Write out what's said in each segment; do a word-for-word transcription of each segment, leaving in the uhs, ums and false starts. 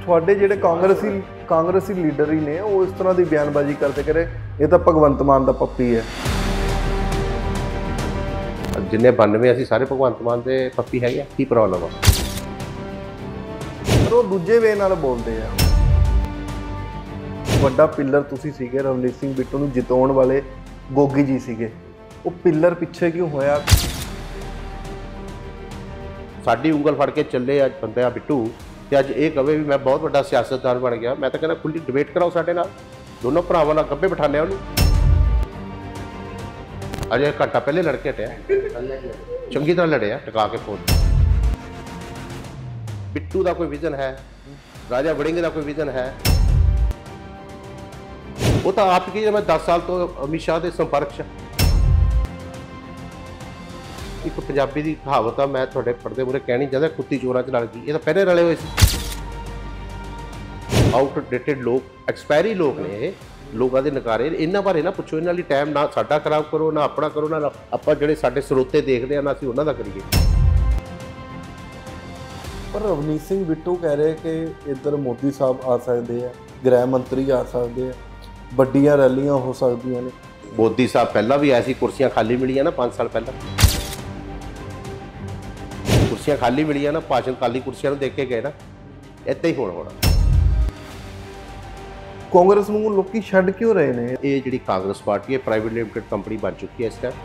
ਤੁਹਾਡੇ ਜਿਹੜੇ ਕਾਂਗਰਸੀ ਕਾਂਗਰਸੀ ਲੀਡਰ ਹੀ ਨੇ ਉਹ ਇਸ ਤਰ੍ਹਾਂ ਦੀ ਬਿਆਨਬਾਜ਼ੀ ਕਰਦੇ ਕਰੇ ਇਹ ਤਾਂ ਭਗਵੰਤ ਮਾਨ ਦਾ ਪੱਪੀ ਹੈ। ਜਿੰਨੇ ਬਾਨਵੇਂ ਅਸੀਂ ਸਾਰੇ ਭਗਵੰਤ ਮਾਨ ਦੇ ਪੱਪੀ ਹੈਗੇ ਆ, ਕੀ ਪ੍ਰੋਬਲਮ ਆ? ਪਰ ਉਹ ਦੂਜੇ ਵੇ ਨਾਲ ਬੋਲਦੇ ਆ। ਵੱਡਾ ਪਿੱਲਰ ਤੁਸੀਂ ਸੀਗੇ, ਰਵਨੀਤ ਸਿੰਘ ਬਿੱਟੂ ਨੂੰ ਜਿਤਾਉਣ ਵਾਲੇ ਗੋਗੀ ਜੀ ਸੀਗੇ, ਉਹ ਪਿੱਲਰ ਪਿੱਛੇ ਕਿਉਂ ਹੋਇਆ? ਸਾਡੀ ਉਂਗਲ ਫੜ ਕੇ ਚੱਲੇ ਅੱਜ ਬੰਦਾ ਬਿੱਟੂ ਤੇ ਅੱਜ ਇਹ ਕਵੇ ਵੀ ਮੈਂ ਬਹੁਤ ਵੱਡਾ ਸਿਆਸਤਦਾਨ ਬਣ ਗਿਆ। ਮੈਂ ਤਾਂ ਕਹਿੰਦਾ ਖੁੱਲੀ ਡਿਬੇਟ ਕਰਾਓ ਸਾਡੇ ਨਾਲ, ਦੋਨੋਂ ਭਰਾਵਾਂ ਨਾਲ ਗੱਭੇ ਬਿਠਾ ਲਿਆ ਉਹਨੂੰ। ਅਜੇ ਘੰਟਾ ਪਹਿਲੇ ਲੜ ਕੇ ਹਟਿਆ, ਚੰਗੀ ਤਰ੍ਹਾਂ ਲੜਿਆ ਟਿਕਾ ਕੇ ਫੋਨ। ਬਿੱਟੂ ਦਾ ਕੋਈ ਵਿਜ਼ਨ ਹੈ, ਰਾਜਾ ਵੜਿੰਗ ਦਾ ਕੋਈ ਵਿਜ਼ਨ ਹੈ? ਉਹ ਤਾਂ ਆਪ ਕੀ, ਮੈਂ ਦਸ ਸਾਲ ਤੋਂ ਅਮਿਤ ਸ਼ਾਹ ਦੇ ਸੰਪਰਕ 'ਚ। ਇੱਕ ਪੰਜਾਬੀ ਦੀ ਕਹਾਵਤ ਆ, ਮੈਂ ਤੁਹਾਡੇ ਪਰਦੇ ਮੂਹਰੇ ਕਹਿਣੀ ਚਾਹੁੰਦਾ, ਕੁੱਤੀ ਚੋਰਾਂ 'ਚ ਲੜ ਗਈ। ਇਹ ਤਾਂ ਪਹਿਲੇ ਰਲੇ ਹੋਏ ਸੀ। ਆਊਟਡੇਟਡ ਲੋਕ, ਐਕਸਪਾਇਰੀ ਲੋਕ ਨੇ ਇਹ, ਲੋਕਾਂ ਦੇ ਨਕਾਰੇ। ਇਹਨਾਂ ਬਾਰੇ ਨਾ ਪੁੱਛੋ, ਇਹਨਾਂ ਲਈ ਟਾਈਮ ਨਾ ਸਾਡਾ ਖਰਾਬ ਕਰੋ, ਨਾ ਆਪਣਾ ਕਰੋ, ਨਾ ਆਪਾਂ ਜਿਹੜੇ ਸਾਡੇ ਸਰੋਤੇ ਦੇਖਦੇ ਆ ਨਾ ਅਸੀਂ ਉਹਨਾਂ ਦਾ ਕਰੀਏ। ਪਰ ਰਵਨੀਤ ਸਿੰਘ ਬਿੱਟੂ ਕਹਿ ਰਹੇ ਕਿ ਇੱਧਰ ਮੋਦੀ ਸਾਹਿਬ ਆ ਸਕਦੇ ਆ, ਗ੍ਰਹਿ ਮੰਤਰੀ ਆ ਸਕਦੇ ਆ, ਵੱਡੀਆਂ ਰੈਲੀਆਂ ਹੋ ਸਕਦੀਆਂ ਨੇ। ਮੋਦੀ ਸਾਹਿਬ ਪਹਿਲਾਂ ਵੀ ਐਸੀ ਕੁਰਸੀਆਂ ਖਾਲੀ ਮਿਲੀਆਂ ਨਾ, ਪੰਜ ਸਾਲ ਪਹਿਲਾਂ ਕੁਰਸੀਆਂ ਖਾਲੀ ਮਿਲੀਆਂ ਨਾ, ਭਾਸ਼ਣ ਖਾਲੀ ਕੁਰਸੀਆਂ ਨੂੰ ਦੇਖ ਕੇ ਗਏ ਨਾ। ਇੱਦਾਂ ਹੀ ਹੁਣ ਹੋਣਾ। ਕਾਂਗਰਸ ਨੂੰ ਲੋਕੀ ਛੱਡ ਕਿਉਂ ਰਹੇ ਨੇ? ਇਹ ਜਿਹੜੀ ਕਾਂਗਰਸ ਪਾਰਟੀ ਹੈ ਪ੍ਰਾਈਵੇਟ ਲਿਮਟਿਡ ਕੰਪਨੀ ਬਣ ਚੁੱਕੀ ਹੈ ਇਸ ਟਾਈਮ।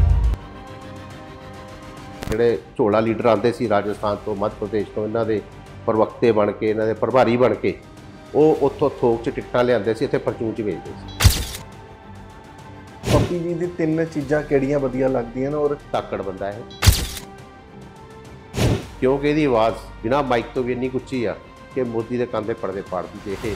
ਜਿਹੜੇ ਝੋਲਾ ਲੀਡਰ ਆਉਂਦੇ ਸੀ ਰਾਜਸਥਾਨ ਤੋਂ, ਮੱਧ ਪ੍ਰਦੇਸ਼ ਤੋਂ, ਇਹਨਾਂ ਦੇ ਪ੍ਰਵਕਤੇ ਬਣ ਕੇ, ਇਹਨਾਂ ਦੇ ਪ੍ਰਭਾਰੀ ਬਣ ਕੇ, ਉਹ ਉੱਥੋਂ ਥੋਕ 'ਚ ਟਿਕਟਾਂ ਲਿਆਉਂਦੇ ਸੀ, ਇੱਥੇ ਪਰਚੂਨ 'ਚ ਵੇਚਦੇ ਸੀ। ਪੱਪੀ ਜੀ ਦੀ ਤਿੰਨ ਚੀਜ਼ਾਂ ਕਿਹੜੀਆਂ ਵਧੀਆ ਲੱਗਦੀਆਂ ਨੇ? ਔਰ ਤਾਕੜ ਬੰਦਾ ਹੈ, ਕਿਉਂਕਿ ਇਹਦੀ ਆਵਾਜ਼ ਬਿਨਾਂ ਮਾਈਕ ਤੋਂ ਵੀ ਇੰਨੀ ਉੱਚੀ ਆ ਕਿ ਮੋਦੀ ਦੇ ਕੰਨ ਦੇ ਪਰਦੇ ਪਾੜਦੀ। ਇਹ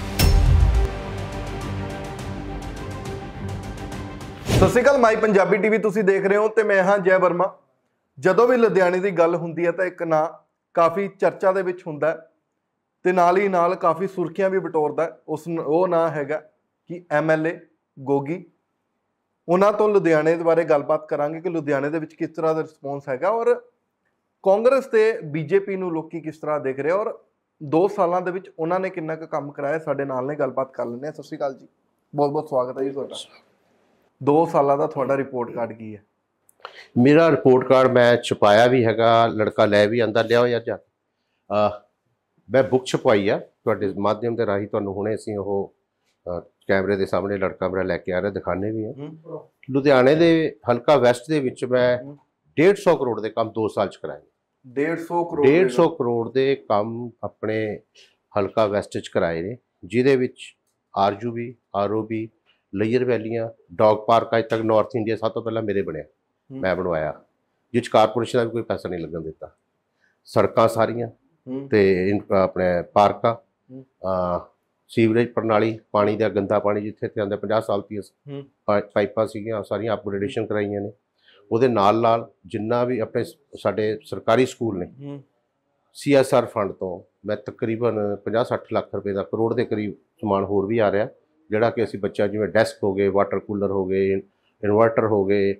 ਸਤਿ ਸ਼੍ਰੀ ਅਕਾਲ, ਮਾਈ ਪੰਜਾਬੀ ਟੀਵੀ ਤੁਸੀਂ ਦੇਖ ਰਹੇ ਹੋ ਤੇ ਮੈਂ ਹਾਂ ਜੈ ਵਰਮਾ। ਜਦੋਂ ਵੀ ਲੁਧਿਆਣੇ ਦੀ ਗੱਲ ਹੁੰਦੀ ਹੈ ਤਾਂ ਇੱਕ ਨਾਂ ਕਾਫੀ ਚਰਚਾ ਦੇ ਵਿੱਚ ਹੁੰਦਾ ਤੇ ਨਾਲ ਹੀ ਨਾਲ ਕਾਫੀ ਸੁਰਖੀਆਂ ਵੀ ਬਟੋਰਦਾ। ਉਸ ਉਹ ਨਾਂ ਹੈਗਾ ਕਿ ਐਮ ਐਲ ਏ ਗੋਗੀ। ਉਹਨਾਂ ਤੋਂ ਲੁਧਿਆਣੇ ਦੇ ਬਾਰੇ ਗੱਲਬਾਤ ਕਰਾਂਗੇ ਕਿ ਲੁਧਿਆਣੇ ਦੇ ਵਿੱਚ ਕਿਸ ਤਰ੍ਹਾਂ ਦਾ ਰਿਸਪੌਂਸ ਹੈਗਾ ਔਰ ਕਾਂਗਰਸ ਤੇ ਬੀਜੇਪੀ ਨੂੰ ਲੋਕੀ ਕਿਸ ਤਰ੍ਹਾਂ ਦੇਖ ਰਹੇ ਔਰ ਦੋ ਸਾਲਾਂ ਦੇ ਵਿੱਚ ਉਹਨਾਂ ਨੇ ਕਿੰਨਾ ਕੁ ਕੰਮ ਕਰਾਇਆ। ਸਾਡੇ ਨਾਲ ਨੇ ਗੱਲਬਾਤ ਕਰ ਲੈਂਦੇ ਹਾਂ। ਸਤਿ ਸ਼੍ਰੀ ਅਕਾਲ ਜੀ, ਬਹੁਤ ਬਹੁਤ ਸਵਾਗਤ ਹੈ ਜੀ ਤੁਹਾਡਾ। ਦੋ ਸਾਲਾਂ ਦਾ ਤੁਹਾਡਾ ਰਿਪੋਰਟ ਕਾਰਡ ਕੀ ਹੈ? ਮੇਰਾ ਰਿਪੋਰਟ ਕਾਰਡ ਮੈਂ ਛਪਾਇਆ ਵੀ ਹੈਗਾ, ਲੜਕਾ ਲੈ ਵੀ ਆਂਦਾ, ਲਿਆਓ ਯਾਰ ਜਾ। ਮੈਂ ਬੁੱਕ ਛਪਵਾਈ ਆ ਤੁਹਾਡੇ ਮਾਧਿਅਮ ਦੇ ਰਾਹੀਂ, ਤੁਹਾਨੂੰ ਹੁਣੇ ਅਸੀਂ ਉਹ ਕੈਮਰੇ ਦੇ ਸਾਹਮਣੇ ਲੜਕਾ ਮੇਰਾ ਲੈ ਕੇ ਆ ਰਿਹਾ, ਦਿਖਾਣੇ ਵੀ ਆ। ਲੁਧਿਆਣੇ ਦੇ ਹਲਕਾ ਵੈਸਟ ਦੇ ਵਿੱਚ ਮੈਂ ਡੇਢ ਸੌ ਕਰੋੜ ਦੇ ਕੰਮ ਦੋ ਸਾਲ 'ਚ ਕਰਾਏ। ਡੇਢ ਸੌ ਕਰੋੜ ਡੇਢ ਸੌ ਕਰੋੜ ਦੇ ਕੰਮ ਆਪਣੇ ਹਲਕਾ ਵੈਸਟ 'ਚ ਕਰਾਏ ਨੇ, ਜਿਹਦੇ ਵਿੱਚ R U B, R O B, ਲੇਅਰ ਵੈਲੀਆਂ, ਡੌਗ ਪਾਰਕ ਅੱਜ ਤੱਕ ਨਾਰਥ ਇੰਡੀਆ ਸਭ ਤੋਂ ਪਹਿਲਾਂ ਮੇਰੇ ਬਣਿਆ, ਮੈਂ ਬਣਵਾਇਆ, ਜਿਸ ਕਾਰਪੋਰੇਸ਼ਨ ਦਾ ਵੀ ਕੋਈ ਪੈਸਾ ਨਹੀਂ ਲੱਗਣ ਦਿੱਤਾ। ਸੜਕਾਂ ਸਾਰੀਆਂ ਤੇ ਆਪਣੇ ਪਾਰਕਾਂ, ਸੀਵਰੇਜ ਪ੍ਰਣਾਲੀ, ਪਾਣੀ ਦਾ ਗੰਦਾ ਪਾਣੀ ਜਿੱਥੇ ਤੇ ਆਉਂਦਾ ਪੰਜਾਹ ਸਾਲ ਦੀਆਂ ਪਾਈਪਾਂ ਸੀਗੀਆਂ, ਸਾਰੀਆਂ ਅਪਗ੍ਰੇਡੇਸ਼ਨ ਕਰਾਈਆਂ ਨੇ। ਉਹਦੇ ਨਾਲ ਨਾਲ ਜਿੰਨਾ ਵੀ ਆਪਣੇ ਸਾਡੇ ਸਰਕਾਰੀ ਸਕੂਲ ਨੇ, ਸੀ ਐਸ ਆਰ ਫੰਡ ਤੋਂ ਮੈਂ ਤਕਰੀਬਨ ਪੰਜਾਹ ਸੱਠ ਲੱਖ ਰੁਪਏ ਦਾ, ਕਰੋੜ ਦੇ ਕਰੀਬ ਸਮਾਨ ਹੋਰ ਵੀ ਆ ਰਿਹਾ, ਜਿਹੜਾ ਕਿ ਅਸੀਂ ਬੱਚਾ ਜਿਵੇਂ ਡੈਸਕ ਹੋ ਗਏ, ਵਾਟਰ ਕੂਲਰ ਹੋ ਗਏ, ਇਨਵਰਟਰ ਹੋ ਗਏ,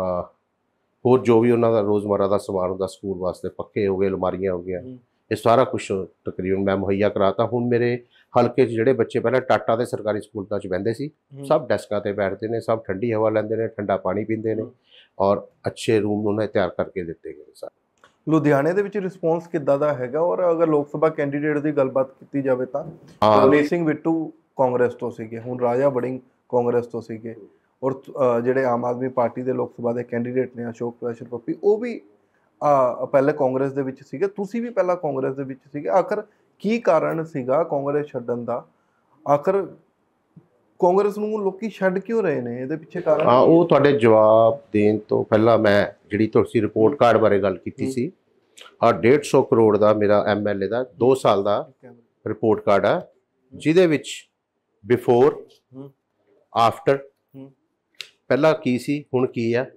ਹੋਰ ਜੋ ਵੀ ਉਹਨਾਂ ਦਾ ਰੋਜ਼ਮਰਾ ਦਾ ਸਮਾਨ ਹੁੰਦਾ ਸਕੂਲ ਵਾਸਤੇ, ਪੱਖੇ ਹੋ ਗਏ, ਅਲਮਾਰੀਆਂ ਹੋ ਗਈਆਂ, ਇਹ ਸਾਰਾ ਕੁਛ ਤਕਰੀਬਨ ਮੈਂ ਮੁਹੱਈਆ ਕਰਾਤਾ। ਹੁਣ ਮੇਰੇ ਹਲਕੇ 'ਚ ਜਿਹੜੇ ਬੱਚੇ ਪਹਿਲਾਂ ਟਾਟਾ ਦੇ ਸਰਕਾਰੀ ਸਕੂਲਾਂ 'ਚ ਬਹਿੰਦੇ ਸੀ, ਸਭ ਡੈਸਕਾਂ 'ਤੇ ਬੈਠਦੇ ਨੇ, ਸਭ ਠੰਡੀ ਹਵਾ ਲੈਂਦੇ ਨੇ, ਠੰਡਾ ਪਾਣੀ ਪੀਂਦੇ ਨੇ ਔਰ ਅੱਛੇ ਰੂਮ ਉਹਨਾਂ ਨੇ ਤਿਆਰ ਕਰਕੇ ਦਿੱਤੇ ਗਏ ਸਨ। ਲੁਧਿਆਣੇ ਦੇ ਵਿੱਚ ਰਿਸਪੌਂਸ ਕਿੱਦਾਂ ਦਾ ਹੈਗਾ? ਔਰ ਅਗਰ ਲੋਕ ਸਭਾ ਕੈਂਡੀਡੇਟ ਦੀ ਗੱਲਬਾਤ ਕੀਤੀ ਜਾਵੇ ਤਾਂ ਰਵਨੀਤ ਸਿੰਘ ਬਿੱਟੂ ਕਾਂਗਰਸ ਤੋਂ ਸੀਗੇ, ਹੁਣ ਰਾਜਾ ਵੜਿੰਗ ਕਾਂਗਰਸ ਤੋਂ ਸੀਗੇ, ਔਰ ਜਿਹੜੇ ਆਮ ਆਦਮੀ ਪਾਰਟੀ ਦੇ ਲੋਕ ਸਭਾ ਦੇ ਕੈਂਡੀਡੇਟ ਨੇ ਅਸ਼ੋਕ ਪ੍ਰੈਸ਼ਰ ਪੱਪੀ, ਉਹ ਵੀ ਪਹਿਲੇ ਕਾਂਗਰਸ ਦੇ ਵਿੱਚ ਸੀਗੇ, ਤੁਸੀਂ ਵੀ ਪਹਿਲਾਂ ਕਾਂਗਰਸ ਦੇ ਵਿੱਚ ਸੀਗੇ। ਆਖਰ ਕੀ ਕਾਰਨ ਸੀਗਾ ਕਾਂਗਰਸ ਛੱਡਣ ਦਾ? ਆਖਰ ਕਾਂਗਰਸ ਨੂੰ ਲੋਕੀ ਛੱਡ ਕਿਉਂ ਰਹੇ ਨੇ? ਇਹਦੇ ਪਿੱਛੇ ਕਾਰਨ ਹਾਂ, ਉਹ ਤੁਹਾਡੇ ਜਵਾਬ ਦੇਣ ਤੋਂ ਪਹਿਲਾਂ ਮੈਂ ਜਿਹੜੀ ਤੁਸੀਂ ਰਿਪੋਰਟ ਕਾਰਡ ਬਾਰੇ ਗੱਲ ਕੀਤੀ ਸੀ, ਆ ਡੇਢ ਸੌ ਕਰੋੜ ਦਾ ਮੇਰਾ ਐਮ ਐਲ ਏ ਦਾ ਦੋ ਸਾਲ ਦਾ ਰਿਪੋਰਟ ਕਾਰਡ ਆ, ਜਿਹਦੇ ਵਿੱਚ ਬਿਫੋਰ, ਆਫਟਰ, ਪਹਿਲਾਂ ਕੀ ਸੀ, ਹੁਣ ਕੀ ਆ,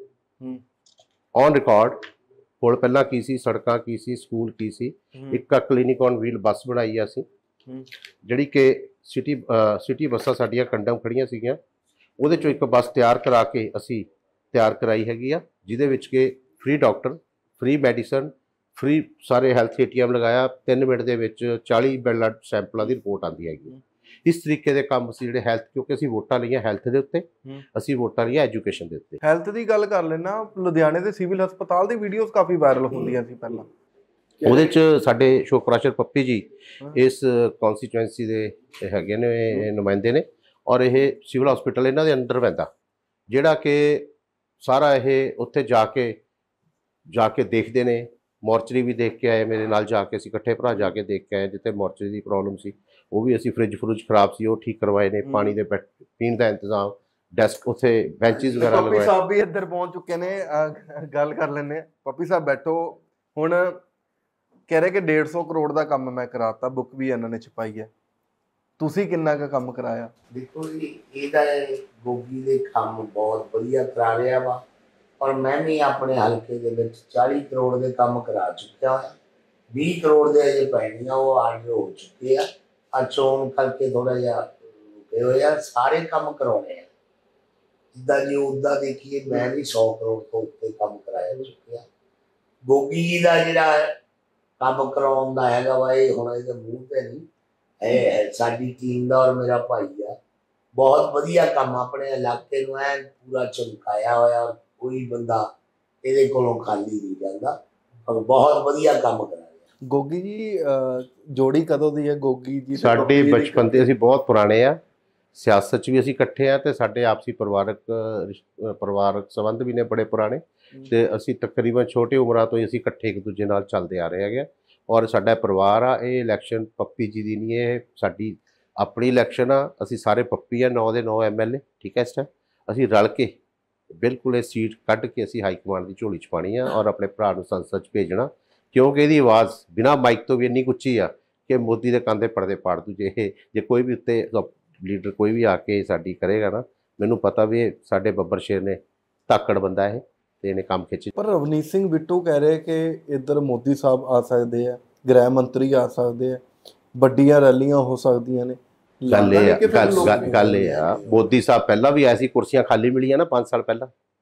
ਔਨ ਰਿਕਾਰਡ, ਹੁਣ ਪਹਿਲਾਂ ਕੀ ਸੀ, ਸੜਕਾਂ ਕੀ ਸੀ, ਸਕੂਲ ਕੀ ਸੀ। ਇੱਕ ਕਲੀਨਿਕ ਔਨ ਵੀਲ ਬੱਸ ਬਣਾਈ ਆ ਅਸੀਂ, ਜਿਹੜੀ ਕਿ ਸਿਟੀ ਸਿਟੀ ਬੱਸਾਂ ਸਾਡੀਆਂ ਕੰਡਮ ਖੜੀਆਂ ਸੀਗੀਆਂ, ਉਹਦੇ 'ਚੋਂ ਇੱਕ ਬੱਸ ਤਿਆਰ ਕਰਾ ਕੇ ਅਸੀਂ ਤਿਆਰ ਕਰਾਈ ਹੈਗੀ ਆ, ਜਿਹਦੇ ਵਿੱਚ ਕਿ free doctor, free medicine, free ਸਾਰੇ ਹੈਲਥ ਏਟੀਐਮ ਲਗਾਇਆ, ਤਿੰਨ ਮਿੰਟ ਦੇ ਵਿੱਚ ਚਾਲੀ ਬਲੱਡ ਸੈਂਪਲਾਂ ਦੀ ਰਿਪੋਰਟ ਆਉਂਦੀ ਹੈਗੀ। ਇਸ ਤਰੀਕੇ ਦੇ ਕੰਮ ਅਸੀਂ ਜਿਹੜੇ ਹੈਲਥ, ਕਿਉਂਕਿ ਅਸੀਂ ਵੋਟਾਂ ਲਈਆਂ ਹੈਲਥ ਦੇ ਉੱਤੇ, ਅਸੀਂ ਵੋਟਾਂ ਲਈਆਂ ਐਜੂਕੇਸ਼ਨ ਦੇ ਉੱਤੇ। ਹੈਲਥ ਦੀ ਗੱਲ ਕਰ ਲੈਣਾ, ਲੁਧਿਆਣੇ ਦੇ ਸਿਵਲ ਹਸਪਤਾਲ ਦੀ ਵੀਡੀਓਜ਼ ਕਾਫੀ ਵਾਇਰਲ ਹੁੰਦੀਆਂ ਸੀ ਪਹਿਲਾਂ। ਉਹਦੇ 'ਚ ਸਾਡੇ ਸ਼ੋਕਰਾਸ਼ਰ ਪੱਪੀ ਜੀ ਇਸ ਕੌਂਸਟੀਚੁਐਂਸੀ ਦੇ ਹੈਗੇ ਨੇ ਨੁਮਾਇੰਦੇ ਨੇ, ਔਰ ਇਹ ਸਿਵਲ ਹਸਪੀਟਲ ਇਹਨਾਂ ਦੇ ਅੰਡਰ ਪੈਂਦਾ, ਜਿਹੜਾ ਕਿ ਸਾਰਾ ਇਹ ਉੱਥੇ ਜਾ ਕੇ ਜਾ ਕੇ ਦੇਖਦੇ ਨੇ। ਮੋਰਚਰੀ ਵੀ ਦੇਖ ਕੇ ਆਏ ਮੇਰੇ ਨਾਲ, ਜਾ ਕੇ ਅਸੀਂ ਇਕੱਠੇ ਭਰਾ ਜਾ ਕੇ ਦੇਖ ਕੇ ਆਏ ਜਿੱਥੇ ਮੋਰਚਰੀ ਦੀ ਪ੍ਰੋਬਲਮ ਸੀ। ਉਹ ਵੀ ਅਸੀਂ ਫ੍ਰਿਜ ਫਰੂਜ ਖਰਾਬ ਸੀ, ਉਹ ਠੀਕ ਕਰਵਾਏ ਨੇ। ਪਾਣੀ ਦੇ ਪੀਣ ਦਾ ਇੰਤਜ਼ਾਮ, ਡੈਸਕ ਉੱਥੇ ਬੈਂਚਿਸ ਵਗੈਰਾ ਲਗਵਾਏ। ਪੱਪੀ ਸਾਹਿਬ ਵੀ ਇੱਧਰ ਪਹੁੰਚ ਚੁੱਕੇ ਨੇ, ਗੱਲ ਕਰ ਲੈਂਦੇ। ਪੱਪੀ ਸਾਹਿਬ ਬੈਠੋ। ਹੁਣ ਕਹਿ ਰਹੇ ਕਿ ਡੇਢ ਸੌ ਕਰੋੜ ਦਾ ਕੰਮ ਮੈਂ ਕਰਾਤਾ, ਬੁੱਕ ਵੀ ਇਹਨਾਂ ਨੇ ਛਪਾਈ ਹੈ, ਤੁਸੀਂ ਕਿੰਨਾ ਕੁ ਕੰਮ ਕਰਾਇਆ? ਦੇਖੋ ਜੀ, ਇਹਦਾ ਗੋਗੀ ਦੇ ਕੰਮ ਬਹੁਤ ਵਧੀਆ ਕਰਾ ਰਿਹਾ ਵਾ, ਔਰ ਮੈਂ ਵੀ ਆਪਣੇ ਹਲਕੇ ਦੇ ਵਿੱਚ ਚਾਲੀ ਕਰੋੜ ਦੇ ਕੰਮ ਕਰਾ ਚੁੱਕਿਆ ਹਾਂ। ਵੀਹ ਕਰੋੜ ਦੇ ਅਜੇ ਪੈਂਡਿੰਗ ਆ, ਉਹ ਆਰਡਰ ਹੋ ਚੁੱਕੇ ਆ। ਆ ਚੋਣ ਕਰਕੇ ਥੋੜਾ ਜਿਹਾ ਰੁਕੇ ਹੋਏ ਆ, ਸਾਰੇ ਕੰਮ ਕਰਾਉਣੇ ਆ। ਜਿੱਦਾਂ ਜੀ ਉੱਦਾਂ ਦੇਖੀਏ, ਮੈਂ ਵੀ ਸੌ ਕਰੋੜ ਤੋਂ ਉੱਤੇ ਕੰਮ ਕਰਾਇਆ ਚੁੱਕਿਆ। ਗੋਗੀ ਦਾ ਜਿਹੜਾ ਕੰਮ ਕਰਾਉਣ ਦਾ ਹੈਗਾ ਵਾ, ਇਹ ਹੁਣ ਇਹਦੇ ਮੂੰਹ ਤੇ ਨਹੀਂ, ਇਹ ਸਾਡੀ ਟੀਮ ਦਾ ਔਰ ਮੇਰਾ ਭਾਈ ਆ। ਬਹੁਤ ਵਧੀਆ ਕੰਮ ਆਪਣੇ ਇਲਾਕੇ ਨੂੰ ਐਨ ਪੂਰਾ ਚਮਕਾਇਆ ਹੋਇਆ। ਕੋਈ ਬੰਦਾ ਇਹਦੇ ਕੋਲੋਂ ਖਾਲੀ ਨਹੀਂ ਜਾਂਦਾ, ਔਰ ਬਹੁਤ ਵਧੀਆ ਕੰਮ ਕਰਾ ਰਿਹਾ। ਗੋਗੀ ਜੀ ਜੋੜੀ ਕਦੋਂ ਦੀ ਹੈ? ਗੋਗੀ ਜੀ ਸਾਡੇ ਬਚਪਨ ਤੇ ਅਸੀਂ ਬਹੁਤ ਪੁਰਾਣੇ ਆ, ਸਿਆਸਤ 'ਚ ਵੀ ਅਸੀਂ ਇਕੱਠੇ ਆ, ਤੇ ਸਾਡੇ ਆਪਸੀ ਪਰਿਵਾਰਕ ਪਰਿਵਾਰਕ ਸੰਬੰਧ ਵੀ ਨੇ ਬੜੇ ਪੁਰਾਣੇ, ਤੇ ਅਸੀਂ ਤਕਰੀਬਨ ਛੋਟੀ ਉਮਰਾਂ ਤੋਂ ਹੀ ਅਸੀਂ ਇਕੱਠੇ ਇੱਕ ਦੂਜੇ ਨਾਲ ਚੱਲਦੇ ਆ ਰਹੇ ਹੈਗੇ। ਔਰ ਸਾਡਾ ਪਰਿਵਾਰ ਆ। ਇਹ ਇਲੈਕਸ਼ਨ ਪੱਪੀ ਜੀ ਦੀ ਨਹੀਂ, ਇਹ ਸਾਡੀ ਆਪਣੀ ਇਲੈਕਸ਼ਨ ਆ। ਅਸੀਂ ਸਾਰੇ ਪੱਪੀ ਆ, ਨੌ ਦੇ ਨੌ ਐਮ ਐਲ ਏ, ਠੀਕ ਹੈ। ਇਸ ਟਾਈਮ ਅਸੀਂ ਰਲ ਕੇ ਬਿਲਕੁਲ ਇਹ ਸੀਟ ਕੱਢ ਕੇ ਅਸੀਂ ਹਾਈ ਕਮਾਂਡ ਦੀ ਝੋਲੀ 'ਚ ਪਾਣੀ ਆ, ਔਰ ਆਪਣੇ ਭਰਾ ਨੂੰ ਸੰਸਦ 'ਚ ਭੇਜਣਾ, ਕਿਉਂਕਿ ਇਹਦੀ ਆਵਾਜ਼ ਬਿਨਾਂ ਮਾਈਕ ਤੋਂ ਵੀ ਇੰਨੀ ਉੱਚੀ ਆ ਕਿ ਮੋਦੀ ਦੇ ਕੰਨ ਦੇ ਪਰਦੇ ਪਾੜ ਦੂ। ਜੇ ਇਹ ਜੇ ਕੋਈ ਵੀ ਉੱਤੇ ਲੀਡਰ ਕੋਈ ਵੀ ਆ ਕੇ ਸਾਡੀ ਕਰੇਗਾ ਨਾ, ਮੈਨੂੰ ਪਤਾ ਵੀ ਇਹ ਸਾਡੇ ਬੱਬਰ ਸ਼ੇਰ ਨੇ, ਧਾਕੜ ਬੰਦਾ ਇਹ, ਤੇ ਇਹਨੇ ਕੰਮ ਖਿੱਚੇ। ਪਰ ਰਵਨੀਤ ਸਿੰਘ ਬਿੱਟੂ ਕਹਿ ਰਹੇ ਕਿ ਇੱਧਰ ਮੋਦੀ ਸਾਹਿਬ ਆ ਸਕਦੇ ਆ, ਗ੍ਰਹਿ ਮੰਤਰੀ ਆ ਸਕਦੇ ਆ, ਵੱਡੀਆਂ ਰੈਲੀਆਂ ਹੋ ਸਕਦੀਆਂ ਨੇ। ਗੱਲ ਇਹ ਆ ਗੱਲ ਇਹ ਆ ਮੋਦੀ ਸਾਹਿਬ ਪਹਿਲਾਂ ਵੀ ਆਏ ਸੀ, ਕੁਰਸੀਆਂ ਖਾਲੀ ਮਿਲੀਆਂ ਨਾ ਪੰਜ ਸਾਲ ਪਹਿਲਾਂ,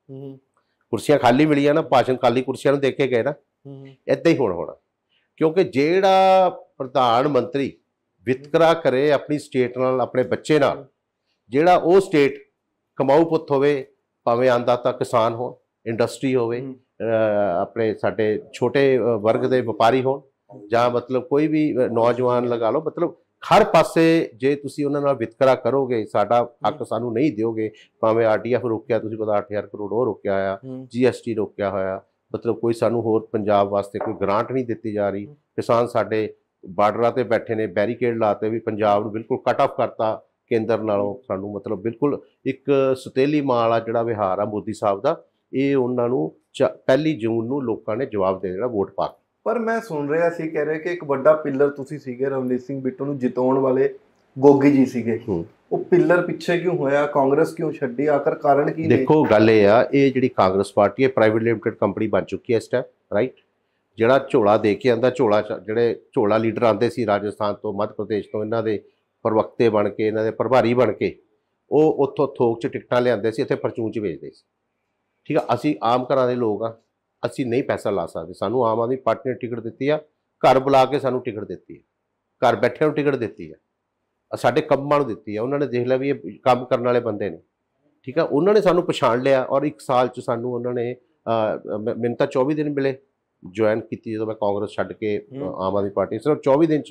ਕੁਰਸੀਆਂ ਖਾਲੀ ਮਿਲੀਆਂ ਨਾ, ਭਾਸ਼ਣ ਖਾਲੀ ਕੁਰਸੀਆਂ ਨੂੰ ਦੇਖ ਕੇ ਗਏ ਨਾ। ਏਦਾਂ ਹੀ ਹੁਣ ਹੋਣਾ, ਕਿਉਂਕਿ ਜਿਹੜਾ ਪ੍ਰਧਾਨ ਮੰਤਰੀ ਵਿਤਕਰਾ ਕਰੇ ਆਪਣੀ ਸਟੇਟ ਨਾਲ, ਆਪਣੇ ਬੱਚੇ ਨਾਲ, ਜਿਹੜਾ ਉਹ ਸਟੇਟ ਕਮਾਊ ਪੁੱਤ ਹੋਵੇ, ਭਾਵੇਂ ਆਂਦਾਤਾ ਕਿਸਾਨ ਹੋਣ, ਇੰਡਸਟਰੀ ਹੋਵੇ, ਆਪਣੇ ਸਾਡੇ ਛੋਟੇ ਵਰਗ ਦੇ ਵਪਾਰੀ ਹੋਣ, ਜਾਂ ਮਤਲਬ ਕੋਈ ਵੀ ਨੌਜਵਾਨ ਲਗਾ ਲਓ, ਮਤਲਬ ਹਰ ਪਾਸੇ ਜੇ ਤੁਸੀਂ ਉਹਨਾਂ ਨਾਲ ਵਿਤਕਰਾ ਕਰੋਗੇ, ਸਾਡਾ ਹੱਕ ਸਾਨੂੰ ਨਹੀਂ ਦਿਓਗੇ, ਭਾਵੇਂ ਆਰ ਟੀ ਐਫ ਰੋਕਿਆ ਤੁਸੀਂ ਪਤਾ ਅੱਠ ਹਜ਼ਾਰ ਕਰੋੜ ਉਹ ਰੋਕਿਆ ਹੋਇਆ, ਜੀ ਐਸ ਟੀ ਰੋਕਿਆ ਹੋਇਆ, ਮਤਲਬ ਕੋਈ ਸਾਨੂੰ ਹੋਰ ਪੰਜਾਬ ਵਾਸਤੇ ਕੋਈ ਗ੍ਰਾਂਟ ਨਹੀਂ ਦਿੱਤੀ ਜਾ ਰਹੀ। ਕਿਸਾਨ ਸਾਡੇ ਬਾਰਡਰਾਂ ਤੇ ਬੈਠੇ ਨੇ, ਬੈਰੀਕੇਡ ਲਾਤੇ ਵੀ ਪੰਜਾਬ ਨੂੰ ਬਿਲਕੁਲ ਕੱਟ ਆਫ ਕਰਤਾ ਕੇਂਦਰ ਨਾਲੋਂ। ਸਾਨੂੰ ਮਤਲਬ ਬਿਲਕੁਲ ਇੱਕ ਸਤੇਲੀ ਮਾਲ ਆ ਜਿਹੜਾ ਵਿਹਾਰ ਆ ਮੋਦੀ ਸਾਹਿਬ ਦਾ, ਇਹ ਉਹਨਾਂ ਨੂੰ ਪਹਿਲੀ ਜੂਨ ਨੂੰ ਲੋਕਾਂ ਨੇ ਜਵਾਬ ਦੇ ਦੇਣਾ ਵੋਟ ਪਾ ਕੇ। ਪਰ ਮੈਂ ਸੁਣ ਰਿਹਾ ਸੀ, ਕਹਿ ਰਹੇ ਕਿ ਇੱਕ ਵੱਡਾ ਪਿੱਲਰ ਤੁਸੀਂ ਸੀਗੇ ਰਵਨੀਤ ਸਿੰਘ ਬਿੱਟੂ ਨੂੰ ਜਿਤਾਉਣ ਵਾਲੇ, ਗੋਗੀ ਜੀ ਸੀਗੇ। ਉਹ ਪਿੱਲਰ ਪਿੱਛੇ ਕਿਉਂ ਹੋਇਆ? ਕਾਂਗਰਸ ਕਿਉਂ ਛੱਡੀ? ਆਖਰ ਕਾਰਨ ਕੀ ਨੇ? ਦੇਖੋ ਗੱਲ ਇਹ ਆ, ਇਹ ਜਿਹੜੀ ਕਾਂਗਰਸ ਪਾਰਟੀ ਹੈ ਪ੍ਰਾਈਵੇਟ ਲਿਮਟਿਡ ਕੰਪਨੀ ਬਣ ਚੁੱਕੀ ਹੈ ਇਸ ਟਾਈਮ, ਰਾਈਟ। ਜਿਹੜਾ ਝੋਲਾ ਦੇ ਕੇ ਆਂਦਾ, ਝੋਲਾ ਜਿਹੜੇ ਝੋਲਾ ਲੀਡਰ ਆਉਂਦੇ ਸੀ ਰਾਜਸਥਾਨ ਤੋਂ, ਮੱਧ ਪ੍ਰਦੇਸ਼ ਤੋਂ, ਇਹਨਾਂ ਦੇ ਪ੍ਰਵਕਤੇ ਬਣ ਕੇ, ਇਹਨਾਂ ਦੇ ਪ੍ਰਭਾਰੀ ਬਣ ਕੇ, ਉਹ ਉੱਥੋਂ ਥੋਕ 'ਚ ਟਿਕਟਾਂ ਲਿਆਉਂਦੇ ਸੀ, ਇੱਥੇ ਪਰਚੂਨ 'ਚ ਵੇਚਦੇ ਸੀ, ਠੀਕ ਆ। ਅਸੀਂ ਆਮ ਘਰਾਂ ਦੇ ਲੋਕ ਆ, ਅਸੀਂ ਨਹੀਂ ਪੈਸਾ ਲਾ ਸਕਦੇ। ਸਾਨੂੰ ਆਮ ਆਦਮੀ ਪਾਰਟੀ ਨੇ ਟਿਕਟ ਦਿੱਤੀ ਆ, ਘਰ ਬੁਲਾ ਕੇ ਸਾਨੂੰ ਟਿਕਟ ਦਿੱਤੀ ਹੈ, ਘਰ ਬੈਠਿਆਂ ਨੂੰ ਟਿਕਟ ਦਿੱਤੀ ਆ, ਸਾਡੇ ਕੰਮਾਂ ਨੂੰ ਦਿੱਤੀ ਆ। ਉਹਨਾਂ ਨੇ ਦੇਖ ਲਿਆ ਵੀ ਇਹ ਕੰਮ ਕਰਨ ਵਾਲੇ ਬੰਦੇ ਨੇ, ਠੀਕ ਆ। ਉਹਨਾਂ ਨੇ ਸਾਨੂੰ ਪਛਾਣ ਲਿਆ, ਔਰ ਇੱਕ ਸਾਲ 'ਚ ਸਾਨੂੰ ਉਹਨਾਂ ਨੇ ਮੈਨੂੰ ਤਾਂ ਚੌਵੀ ਦਿਨ ਮਿਲੇ ਜੁਆਇਨ ਕੀਤੀ ਜਦੋਂ ਮੈਂ ਕਾਂਗਰਸ ਛੱਡ ਕੇ ਆਮ ਆਦਮੀ ਪਾਰਟੀ, ਸਿਰਫ ਚੌਵੀ ਦਿਨ 'ਚ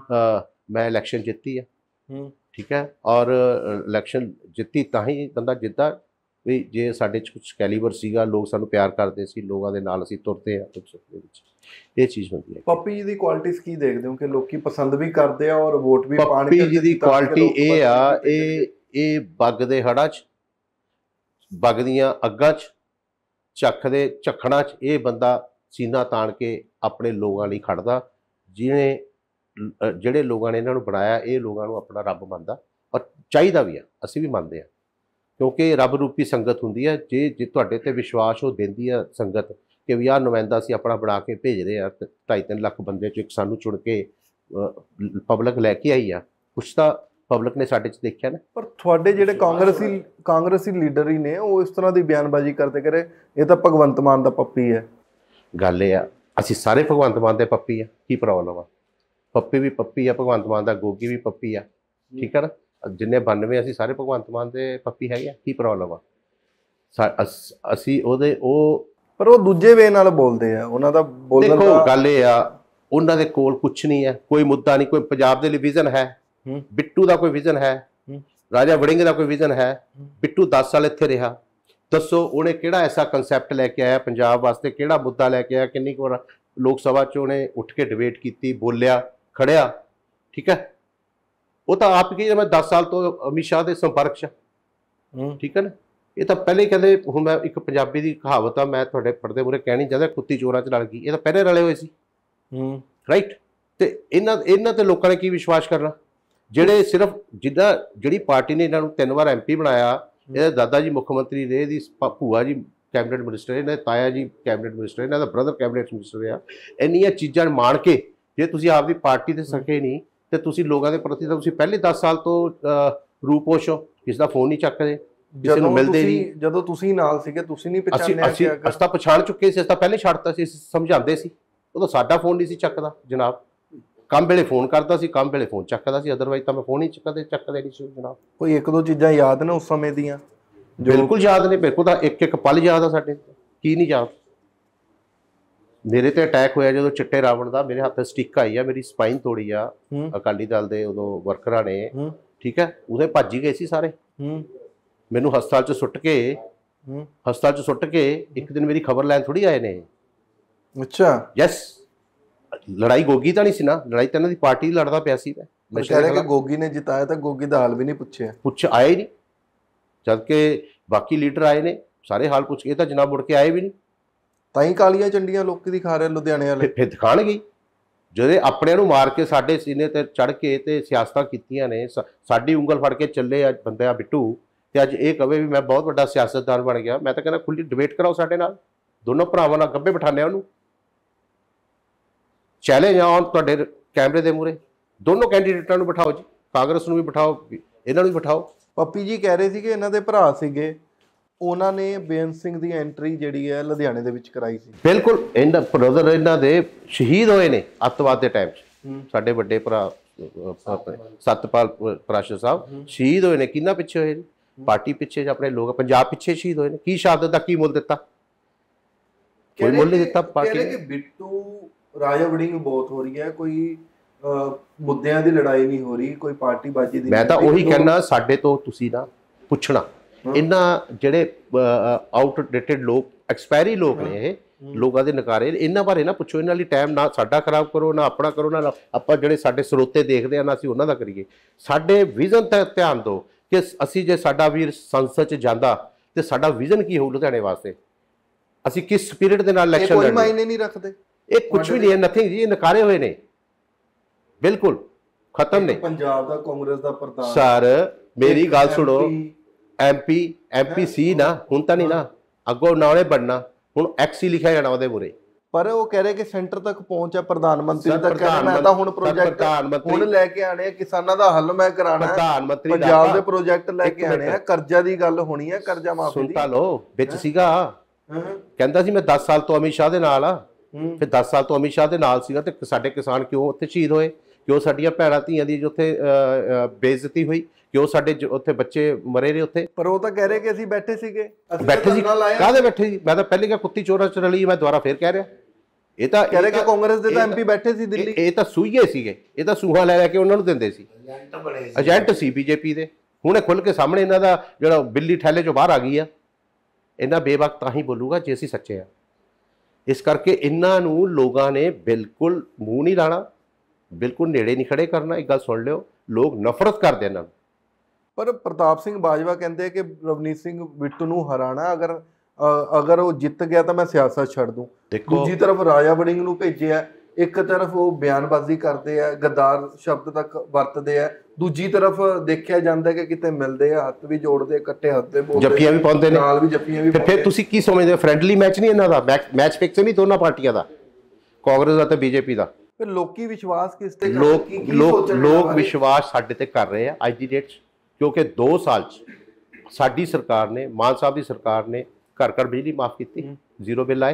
ਮੈਂ ਇਲੈਕਸ਼ਨ ਜਿੱਤੀ ਆ, ਠੀਕ ਹੈ। ਔਰ ਇਲੈਕਸ਼ਨ ਜਿੱਤੀ ਤਾਂ ਹੀ ਬੰਦਾ ਜਿੱਦਾਂ ਵੀ ਜੇ ਸਾਡੇ 'ਚ ਕੁਛ ਕੈਲੀਬਰ ਸੀਗਾ, ਲੋਕ ਸਾਨੂੰ ਪਿਆਰ ਕਰਦੇ ਸੀ, ਲੋਕਾਂ ਦੇ ਨਾਲ ਅਸੀਂ ਤੁਰਦੇ ਆ ਦੁੱਖ ਸੁੱਖ ਦੇ ਵਿੱਚ, ਇਹ ਚੀਜ਼ ਹੁੰਦੀ ਹੈ। ਪੱਪੀ ਜੀ ਦੀ ਕੁਆਲਿਟੀਜ਼ ਕੀ ਦੇਖਦੇ ਹੋ ਕਿ ਲੋਕੀ ਪਸੰਦ ਵੀ ਕਰਦੇ ਆ ਔਰ ਵੋਟ ਵੀ ਪਾਣ? ਪੱਪੀ ਜੀ ਦੀ ਕੁਆਲਿਟੀ ਇਹ ਆ, ਇਹ ਇਹ ਬੱਗ ਦੇ ਹੜਾਂ 'ਚ, ਬੱਗ ਦੀਆਂ ਅੱਗਾਂ 'ਚ, ਚੱਖ ਦੇ ਝੱਖੜਾਂ 'ਚ ਇਹ ਬੰਦਾ ਸੀਨਾ ਤਾਣ ਕੇ ਆਪਣੇ ਲੋਕਾਂ ਲਈ ਖੜਦਾ, ਜਿਹਨੇ ਜਿਹੜੇ ਲੋਕਾਂ ਨੇ ਇਹਨਾਂ ਨੂੰ ਬਣਾਇਆ, ਇਹ ਲੋਕਾਂ ਨੂੰ ਆਪਣਾ ਰੱਬ ਮੰਨਦਾ, ਔਰ ਚਾਹੀਦਾ ਵੀ ਆ, ਅਸੀਂ ਵੀ ਮੰਨਦੇ ਹਾਂ, ਕਿਉਂਕਿ ਰੱਬ ਰੂਪੀ ਸੰਗਤ ਹੁੰਦੀ ਹੈ। ਜੇ ਜੇ ਤੁਹਾਡੇ ਤੇ ਵਿਸ਼ਵਾਸ ਉਹ ਦਿੰਦੀ ਆ ਸੰਗਤ ਕਿ ਵੀ ਆਹ ਨੁਮਾਇੰਦਾ ਅਸੀਂ ਆਪਣਾ ਬਣਾ ਕੇ ਭੇਜ ਰਹੇ ਆ, ਢਾਈ ਤਿੰਨ ਲੱਖ ਬੰਦੇ 'ਚ ਇੱਕ ਸਾਨੂੰ ਚੁਣ ਕੇ ਪਬਲਿਕ ਲੈ ਕੇ ਆਈ ਆ, ਕੁਛ ਤਾਂ ਪਬਲਿਕ ਨੇ ਸਾਡੇ 'ਚ ਦੇਖਿਆ ਨਾ। ਪਰ ਤੁਹਾਡੇ ਜਿਹੜੇ ਕਾਂਗਰਸੀ ਕਾਂਗਰਸੀ ਲੀਡਰ ਹੀ ਨੇ, ਉਹ ਇਸ ਤਰ੍ਹਾਂ ਦੀ ਬਿਆਨਬਾਜ਼ੀ ਕਰਦੇ ਕਰੇ ਇਹ ਤਾਂ ਭਗਵੰਤ ਮਾਨ ਦਾ ਪੱਪੀ ਹੈ। ਗੱਲ ਇਹ ਆ, ਅਸੀਂ ਸਾਰੇ ਭਗਵੰਤ ਮਾਨ ਦੇ ਪੱਪੀ ਆ, ਕੀ ਪ੍ਰੋਬਲਮ ਆ? ਪੱਪੀ ਵੀ ਪੱਪੀ ਆ ਭਗਵੰਤ ਮਾਨ ਦਾ, ਗੋਗੀ ਵੀ ਪੱਪੀ ਆ, ਠੀਕ ਹੈ ਨਾ? ਜਿੰਨੇ ਬਾਨਵੇਂ ਅਸੀਂ ਸਾਰੇ ਭਗਵੰਤ ਮਾਨ ਦੇ ਪੱਪੀ ਹੈਗੇ ਆ, ਕੀ ਪ੍ਰੋਬਲਮ ਆ? ਅਸੀਂ ਉਹਦੇ ਉਹ ਪਰ ਉਹ ਦੂਜੇ ਵੇ ਨਾਲ ਬੋਲਦੇ ਆ, ਉਹਨਾਂ ਦਾ ਬੋਲਣ ਦੇਖੋ ਦਾ ਗੱਲ ਇਹ ਆ, ਉਹਨਾਂ ਦੇ ਕੋਲ ਕੁਛ ਨਹੀਂ ਹੈ, ਕੋਈ ਮੁੱਦਾ ਨਹੀਂ, ਕੋਈ ਪੰਜਾਬ ਦੇ ਲਈ ਵਿਜ਼ਨ ਹੈ, ਬਿੱਟੂ ਦਾ ਕੋਈ ਵਿਜ਼ਨ ਹੈ, ਰਾਜਾ ਵੜਿੰਗ ਦਾ ਕੋਈ ਵਿਜ਼ਨ ਹੈ? ਬਿੱਟੂ ਦਸ ਸਾਲ ਇੱਥੇ ਰਿਹਾ, ਦੱਸੋ ਉਹਨੇ ਕਿਹੜਾ ਐਸਾ ਕਨਸੈਪਟ ਲੈ ਕੇ ਆਇਆ ਪੰਜਾਬ ਵਾਸਤੇ, ਕਿਹੜਾ ਮੁੱਦਾ ਲੈ ਕੇ ਆਇਆ, ਕਿੰਨੀ ਕੁ ਵਾਰ ਲੋਕ ਸਭਾ 'ਚ ਉਹਨੇ ਉੱਠ ਕੇ ਡਿਬੇਟ ਕੀਤੀ, ਬੋਲਿਆ, ਖੜਿਆ, ਠੀਕ ਹੈ? ਉਹ ਤਾਂ ਆਪ ਕੀ, ਮੈਂ ਦਸ ਸਾਲ ਤੋਂ ਅਮਿਤ ਸ਼ਾਹ ਦੇ ਸੰਪਰਕ 'ਚ, ਠੀਕ ਹੈ ਨਾ? ਇਹ ਤਾਂ ਪਹਿਲੇ ਕਹਿੰਦੇ, ਹੁਣ ਮੈਂ ਇੱਕ ਪੰਜਾਬੀ ਦੀ ਕਹਾਵਤ ਆ, ਮੈਂ ਤੁਹਾਡੇ ਪਰਦੇ ਮੂਹਰੇ ਕਹਿਣੀ ਚਾਹੁੰਦਾ, ਕੁੱਤੀ ਚੋਰਾਂ 'ਚ ਰਲ ਗਈ, ਇਹ ਤਾਂ ਪਹਿਲੇ ਰਲੇ ਹੋਏ ਸੀ, ਰਾਈਟ? ਤੇ ਇਹਨਾਂ ਇਹਨਾਂ ਤੇ ਲੋਕਾਂ ਨੇ ਕੀ ਵਿਸ਼ਵਾਸ ਕਰਨਾ, ਜਿਹੜੇ ਸਿਰਫ ਜਿੱਦਾਂ ਜਿਹੜੀ ਪਾਰਟੀ ਨੇ ਇਹਨਾਂ ਨੂੰ ਤਿੰਨ ਵਾਰ ਐਮ ਪੀ ਬਣਾਇਆ, ਇਹਦੇ ਦਾਦਾ ਜੀ ਮੁੱਖ ਮੰਤਰੀ ਰਹੇ, ਇਹਦੀ ਭੂਆ ਜੀ ਕੈਬਨਿਟ ਮਿਨਿਸਟਰ, ਇਹਨਾਂ ਦੇ ਤਾਇਆ ਜੀ ਕੈਬਨਿਟ ਮਿਨਿਸਟਰ, ਇਹਨਾਂ ਦਾ ਬ੍ਰਦਰ ਕੈਬਨਿਟ ਮਿਨਿਸਟਰ ਆ, ਇੰਨੀਆਂ ਚੀਜ਼ਾਂ ਮਾਣ ਕੇ ਜੇ ਤੁਸੀਂ ਆਪਦੀ ਪਾਰਟੀ ਦੇ ਸਕੇ ਨਹੀਂ, ਤੇ ਤੁਸੀਂ ਲੋਕਾਂ ਦੇ ਪ੍ਰਤੀ ਤਾਂ ਤੁਸੀਂ ਪਹਿਲੇ ਦਸ ਸਾਲ ਤੋਂ ਰੂਪੋਸ਼ ਹੋ, ਕਿਸੇ ਦਾ ਫੋਨ ਨਹੀਂ ਚੱਕਦੇ, ਕਿਸੇ ਨੂੰ ਮਿਲਦੇ ਨਹੀਂ। ਜਦੋਂ ਤੁਸੀਂ ਨਾਲ ਸੀਗੇ ਤੁਸੀਂ ਨਹੀਂ ਪਛਾਣਿਆ? ਅਸੀਂ ਅਸੀਂ ਤਾਂ ਪਛਾਣ ਚੁੱਕੇ ਸੀ, ਅਸੀਂ ਤਾਂ ਪਹਿਲੇ ਛੱਡਤਾ ਸੀ, ਸਮਝਾਉਂਦੇ ਸੀ, ਉਦੋਂ ਸਾਡਾ ਫੋਨ ਨਹੀਂ ਸੀ ਚੱਕਦਾ ਜਨਾਬ, ਕੰਮ ਵੇਲੇ ਫੋਨ ਕਰਦਾ ਸੀ, ਕੰਮ ਵੇਲੇ ਫੋਨ ਚੱਕਦਾ ਸੀ, ਅਦਰਵਾਈਜ਼ ਤਾਂ ਮੈਂ ਫੋਨ ਹੀ ਚੱਕਦੇ ਚੱਕਦੇ ਨਹੀਂ ਸੀ ਜਨਾਬ। ਕੋਈ ਇੱਕ ਦੋ ਚੀਜ਼ਾਂ ਯਾਦ ਨੇ ਉਸ ਸਮੇਂ ਦੀਆਂ? ਬਿਲਕੁਲ ਯਾਦ ਨੇ, ਮੇਰੇ ਕੋਲ ਤਾਂ ਇੱਕ ਇੱਕ ਪਲ ਯਾਦ ਆ, ਸਾਡੇ ਕੀ ਨਹੀਂ ਯਾਦ। ਮੇਰੇ ਤੇ ਅਟੈਕ ਹੋਇਆ ਜਦੋਂ ਚਿੱਟੇ ਰਾਵਣ ਦਾ, ਮੇਰੇ ਹੱਥ ਸਟਿੱਕ ਆਈ ਆ, ਮੇਰੀ ਸਪਾਈਨ ਤੋੜੀ ਆ ਅਕਾਲੀ ਦਲ ਦੇ ਉਦੋਂ ਵਰਕਰਾਂ ਨੇ, ਠੀਕ ਹੈ? ਉਹਦੇ ਭੱਜ ਹੀ ਗਏ ਸੀ ਸਾਰੇ, ਮੈਨੂੰ ਹਸਪਤਾਲ 'ਚ ਸੁੱਟ ਕੇ ਹਸਪਤਾਲ 'ਚ ਸੁੱਟ ਕੇ ਇੱਕ ਦਿਨ ਮੇਰੀ ਖਬਰ ਲੈਣ ਥੋੜੀ ਆਏ ਨੇ। ਅੱਛਾ, ਯੈਸ, ਲੜਾਈ ਗੋਗੀ ਤਾਂ ਨਹੀਂ ਸੀ ਨਾ, ਲੜਾਈ ਤਾਂ ਇਹਨਾਂ ਦੀ ਪਾਰਟੀ ਲੜਦਾ ਪਿਆ ਸੀ। ਮੈਂ ਕਹਿ ਰਿਹਾ ਕਿ ਗੋਗੀ ਨੇ ਜਿਤਾਇਆ ਤਾਂ ਗੋਗੀ ਦਾ ਹਾਲ ਵੀ ਨਹੀਂ ਪੁੱਛਿਆ, ਪੁੱਛ ਆਏ ਹੀ ਨਹੀਂ, ਜਦ ਕਿ ਬਾਕੀ ਲੀਡਰ ਆਏ ਨੇ, ਸਾਰੇ ਹਾਲ ਪੁੱਛ ਕੇ ਤਾਂ ਜਨਾਬ ਮੁੜ ਕੇ ਆਏ ਵੀ ਨਹੀਂ। ਤਾਂ ਹੀ ਕਾਲੀਆਂ ਚੰਡੀਆਂ ਲੋਕੀ ਦਿਖਾ ਰਹੇ ਲੁਧਿਆਣੇ ਵਾਲੇ, ਫਿਰ ਦਿਖਾਣਗੇ ਜਿਹੜੇ ਆਪਣਿਆਂ ਨੂੰ ਮਾਰ ਕੇ ਸਾਡੇ ਸੀਨੇ ਤੇ ਚੜ ਕੇ ਤੇ ਸਿਆਸਤਾਂ ਕੀਤੀਆਂ ਨੇ, ਸਾਡੀ ਉਂਗਲ ਫੜ ਕੇ ਚੱਲੇ ਅੱਜ ਬੰਦੇ ਆ ਬਿੱਟੂ, ਤੇ ਅੱਜ ਇਹ ਕਵੇ ਵੀ ਮੈਂ ਬਹੁਤ ਵੱਡਾ ਸਿਆਸਤਦਾਨ ਬਣ ਗਿਆ। ਮੈਂ ਤਾਂ ਕਹਿੰਦਾ ਖੁੱਲੀ ਡਿਬੇਟ ਕਰਾਓ ਸਾਡੇ ਨਾਲ, ਦੋਨੋਂ ਭਰਾਵਾਂ ਨਾਲ ਗੱਭੇ ਬਿਠਾਉਂਦੇ ਆ ਉਹਨੂੰ, ਚੈਲੰਜ ਆਉਣ ਤੁਹਾਡੇ ਕੈਮਰੇ ਦੇ ਮੂਹਰੇ, ਦੋਨੋਂ ਕੈਂਡੀਡੇਟਾਂ ਨੂੰ ਬਿਠਾਓ ਜੀ, ਕਾਂਗਰਸ ਨੂੰ ਵੀ ਬਿਠਾਓ, ਇਹਨਾਂ ਨੂੰ ਵੀ ਬਿਠਾਓ। ਪੱਪੀ ਜੀ ਕਹਿ ਰਹੇ ਸੀ ਕਿ ਇਹਨਾਂ ਦੇ ਭਰਾ ਸੀਗੇ, ਉਹਨਾਂ ਨੇ ਬੇਅੰਤ ਸਿੰਘ ਦੀ ਐਂਟਰੀ ਜਿਹੜੀ ਹੈ ਲੁਧਿਆਣੇ ਦੇ ਵਿੱਚ ਕਰਾਈ ਸੀ। ਬਿਲਕੁਲ, ਇਹਨਾਂ ਬ੍ਰਦਰ ਇਹਨਾਂ ਦੇ ਸ਼ਹੀਦ ਹੋਏ ਨੇ ਅੱਤਵਾਦ ਦੇ ਟਾਈਮ 'ਚ, ਸਾਡੇ ਵੱਡੇ ਭਰਾ ਸਤਪਾਲ ਪ੍ਰਾਸ਼ਰ ਸਾਹਿਬ ਸ਼ਹੀਦ ਹੋਏ ਨੇ, ਕਿੰਨਾ ਪਿੱਛੇ ਹੋਏ ਨੇ? ਪਾਰਟੀ ਪਿੱਛੇ, ਆਪਣੇ ਲੋਕ ਪੰਜਾਬ ਪਿੱਛੇ ਸ਼ਹੀਦ ਹੋਏ ਨੇ। ਕੀ ਸ਼ਹਾਦਤ ਦਾ ਕੀ ਮੁੱਲ ਦਿੱਤਾ? ਕੋਈ ਮੁੱਲ ਨਹੀਂ ਦਿੱਤਾ ਪਾਰਟੀ ਨੇ। ਬਿੱਟੂ ਰਾਜਾ ਵੜਿੰਗ ਬਹੁਤ ਹੋ ਰਹੀ ਹੈ, ਕੋਈ ਮੁੱਦਿਆਂ ਦੀ ਲੜਾਈ ਨਹੀਂ ਹੋ ਰਹੀ, ਕੋਈ ਪਾਰਟੀ ਬਾਜੀ ਦੀ। ਮੈਂ ਤਾਂ ਉਹੀ ਕਹਿਣਾ, ਸਾਡੇ ਤੋਂ ਤੁਸੀਂ ਨਾ ਪੁੱਛਣਾ, ਇਹਨਾਂ ਜਿਹੜੇ ਆਊਟਡੇਟਡ ਲੋਕ, ਐਕਸਪਾਇਰੀ ਲੋਕ ਨੇ, ਇਹ ਲੋਕਾਂ ਦੇ ਨਕਾਰੇ, ਇਹਨਾਂ ਬਾਰੇ ਨਾ ਪੁੱਛੋ, ਇਹਨਾਂ ਲਈ ਟਾਈਮ ਨਾ ਸਾਡਾ ਖਰਾਬ ਕਰੋ, ਨਾ ਆਪਣਾ ਕਰੋ, ਨਾ ਆਪਾਂ ਜਿਹੜੇ ਸਾਡੇ ਸਰੋਤੇ ਦੇਖਦੇ ਆ ਨਾ ਅਸੀਂ ਉਹਨਾਂ ਦਾ ਕਰੀਏ। ਸਾਡੇ ਵਿਜ਼ਨ ਤੇ ਧਿਆਨ ਦਿਓ ਕਿ ਅਸੀਂ ਜੇ ਸਾਡਾ ਵੀਰ ਸੰਸਦ 'ਚ ਜਾਂਦਾ ਤੇ ਸਾਡਾ ਵਿਜ਼ਨ ਕੀ ਹੋਊ ਲੁਧਿਆਣੇ ਵਾਸਤੇ, ਅਸੀਂ ਕਿਸ ਸਪਿਰਿਟ ਦੇ ਨਾਲ ਇਲੈਕਸ਼ਨ ਲੜਨਾ। ਕੋਈ ਮਾਇਨੇ ਨਹੀਂ ਰੱਖਦੇ, ਇਹ ਕੁਝ ਵੀ ਨਹੀਂ ਹੈ, ਨਥਿੰਗ ਜੀ, ਇਹ ਨਕਾਰੇ ਹੋਏ ਨੇ, ਬਿਲਕੁਲ ਖਤਮ ਨੇ। ਪੰਜਾਬ ਦਾ ਕਾਂਗਰਸ ਦਾ ਪ੍ਰਧਾਨ ਸਰ ਮੇਰੀ ਗੱਲ ਸੁਣੋ, ਐਮਪੀ ਐਮਪੀ ਸੀ ਨਾ, ਹੁਣ ਤਾਂ ਨਹੀਂ ਨਾ, ਅੱਗੋਂ ਨਾ ਉਹਨੇ ਬਣਨਾ, ਹੁਣ ਐਕਸ ਹੀ ਲਿਖਿਆ ਜਾਣਾ ਉਹਦੇ ਮੂਹਰੇ। ਪਰ ਉਹ ਕਹਿ ਰਹੇ ਕਿ ਸੈਂਟਰ ਤੱਕ ਪਹੁੰਚਿਆ, ਪ੍ਰਧਾਨ ਮੰਤਰੀ ਤੱਕ, ਮੈਂ ਤਾਂ ਹੁਣ ਪ੍ਰੋਜੈਕਟ ਹੁਣ ਲੈ ਕੇ ਆਣੇ ਆ, ਕਿਸਾਨਾਂ ਦਾ ਹੱਲ ਮੈਂ ਕਰਾਣਾ, ਪ੍ਰਧਾਨ ਮੰਤਰੀ ਪੰਜਾਬ ਦੇ ਪ੍ਰੋਜੈਕਟ ਲੈ ਕੇ ਆਣੇ ਆ, ਕਰਜ਼ਾ ਦੀ ਗੱਲ ਹੋਣੀ ਹੈ, ਕਰਜ਼ਾ ਮਾਫੀ ਦੀ। ਸੁਣਤਾ ਲੋ, ਵਿੱਚ ਸੀਗਾ ਕਹਿੰਦਾ ਸੀ ਮੈਂ ਦਸ ਸਾਲ ਤੋਂ ਅਮਿਤ ਸ਼ਾਹ ਦੇ ਨਾਲ ਆ, ਫਿਰ ਦਸ ਸਾਲ ਤੋਂ ਅਮਿਤ ਸ਼ਾਹ ਦੇ ਨਾਲ ਸੀਗਾ ਤੇ ਸਾਡੇ ਕਿਸਾਨ ਕਿਉਂ ਉੱਥੇ ਸ਼ਹੀਦ ਹੋਏ, ਕਿਉਂ ਸਾਡੀਆਂ ਭੈਣਾਂ ਧੀਆਂ ਦੀ ਉੱਥੇ ਬੇਇੱਜ਼ਤੀ ਹੋਈ, ਕਿਉਂ ਸਾਡੇ ਉੱਥੇ ਬੱਚੇ ਮਰੇ ਨੇ ਉੱਥੇ। ਪਰ ਉਹ ਤਾਂ ਕਹਿ ਰਹੇ ਕਿ ਅਸੀਂ ਬੈਠੇ ਸੀਗੇ, ਬੈਠੇ ਸੀ, ਕਾਹਦੇ ਬੈਠੇ ਸੀ? ਮੈਂ ਤਾਂ ਪਹਿਲੇ ਕਿਹਾ ਕੁੱਤੀ ਚੋਰਾਂ 'ਚ ਰਲੀ, ਮੈਂ ਦੁਬਾਰਾ ਫੇਰ ਕਹਿ ਰਿਹਾ, ਇਹ ਤਾਂ ਕਹਿ ਰਹੇ ਕਿ ਕਾਂਗਰਸ ਦੇ ਤਾਂ ਐਮਪੀ ਬੈਠੇ ਸੀ ਦਿੱਲੀ, ਇਹ ਤਾਂ ਸੂਈਏ ਸੀਗੇ, ਇਹ ਤਾਂ ਸੂਹਾ ਲੈ ਲੈ ਕੇ ਉਹਨਾਂ ਨੂੰ ਦਿੰਦੇ ਸੀ, ਏਜੰਟ ਸੀ ਬੀਜੇਪੀ ਦੇ। ਹੁਣੇ ਖੁੱਲ ਕੇ ਸਾਹਮਣੇ ਇਹਨਾਂ ਦਾ ਜਿਹੜਾ ਬਿੱਲੀ ਠੈਲੇ 'ਚੋਂ ਬਾਹਰ ਆ ਗਈ ਆ, ਇਹਨਾਂ ਬੇਵਕਤ ਤਾਂ ਹੀ ਬੋਲੂਗਾ ਜੇ ਅਸੀਂ ਸੱਚੇ ਆ। ਇਸ ਕਰਕੇ ਇਹਨਾਂ ਨੂੰ ਲੋਕਾਂ ਨੇ ਬਿਲਕੁਲ ਮੂੰਹ ਨਹੀਂ ਲਾਣਾ, ਬਿਲਕੁਲ ਨੇੜੇ ਨਹੀਂ ਖੜੇ ਕਰਨਾ। ਇੱਕ ਗੱਲ ਸੁਣ ਲਿਓ, ਲੋਕ ਨਫ਼ਰਤ ਕਰਦੇ ਇਹਨਾਂ ਨੂੰ। ਪਰ ਪ੍ਰਤਾਪ ਸਿੰਘ ਬਾਜਵਾ ਕਹਿੰਦੇ ਕਿ ਰਵਨੀਤ ਸਿੰਘ ਬਿੱਟੂ ਨੂੰ ਹਰਾਣਾ, ਅਗਰ ਅਗਰ ਉਹ ਜਿੱਤ ਗਿਆ ਤਾਂ ਮੈਂ ਸਿਆਸਤ ਛੱਡ ਦੂੰ। ਦੂਜੀ ਤਰਫ ਰਾਜਾ ਵੜਿੰਗ ਨੂੰ ਭੇਜਿਆ, ਇੱਕ ਤਰਫ ਉਹ ਬਿਆਨਬਾਜ਼ੀ ਕਰਦੇ ਆ, ਗੱਦਾਰ ਸ਼ਬਦ ਤੱਕ ਵਰਤਦੇ ਆ, ਦੂਜੀ ਤਰਫ ਦੇਖਿਆ ਜਾਂਦਾ ਕਿ ਕਿਤੇ ਮਿਲਦੇ ਆ, ਹੱਥ ਵੀ ਜੋੜਦੇ, ਇਕੱਠੇ ਹੱਥ ਤੇ ਬੋਲਦੇ, ਜੱਫੀਆਂ ਵੀ ਪਾਉਂਦੇ ਨੇ, ਨਾਲ ਵੀ ਜੱਫੀਆਂ ਵੀ। ਫਿਰ ਤੁਸੀਂ ਕੀ ਸਮਝਦੇ ਹੋ? ਫਰੈਂਡਲੀ ਮੈਚ ਨਹੀਂ ਇਹਨਾਂ ਦਾ, ਮੈਚ ਫਿਕਸ ਨਹੀਂ ਦੋਨਾਂ ਪਾਰਟੀਆਂ ਦਾ, ਕਾਂਗਰਸ ਦਾ ਤੇ ਬੀਜੇਪੀ ਦਾ। ਫਿਰ ਲੋਕੀ ਵਿਸ਼ਵਾਸ ਕਿਸ ਤੇ, ਲੋਕ ਲੋਕ ਲੋਕ ਵਿਸ਼ਵਾਸ ਸਾਡੇ ਤੇ ਕਰ ਰਹੇ ਆ ਅੱਜ ਦੀ ਡੇਟ 'ਚ, ਕਿਉਂਕਿ ਦੋ ਸਾਲ 'ਚ ਸਾਡੀ ਸਰਕਾਰ ਨੇ, ਮਾਨ ਸਾਹਿਬ ਦੀ ਸਰਕਾਰ ਨੇ ਘਰ ਘਰ ਬਿਜਲੀ ਮਾਫ ਕੀਤੀ, ਜ਼ੀਰੋ ਬਿੱਲ ਆਏ,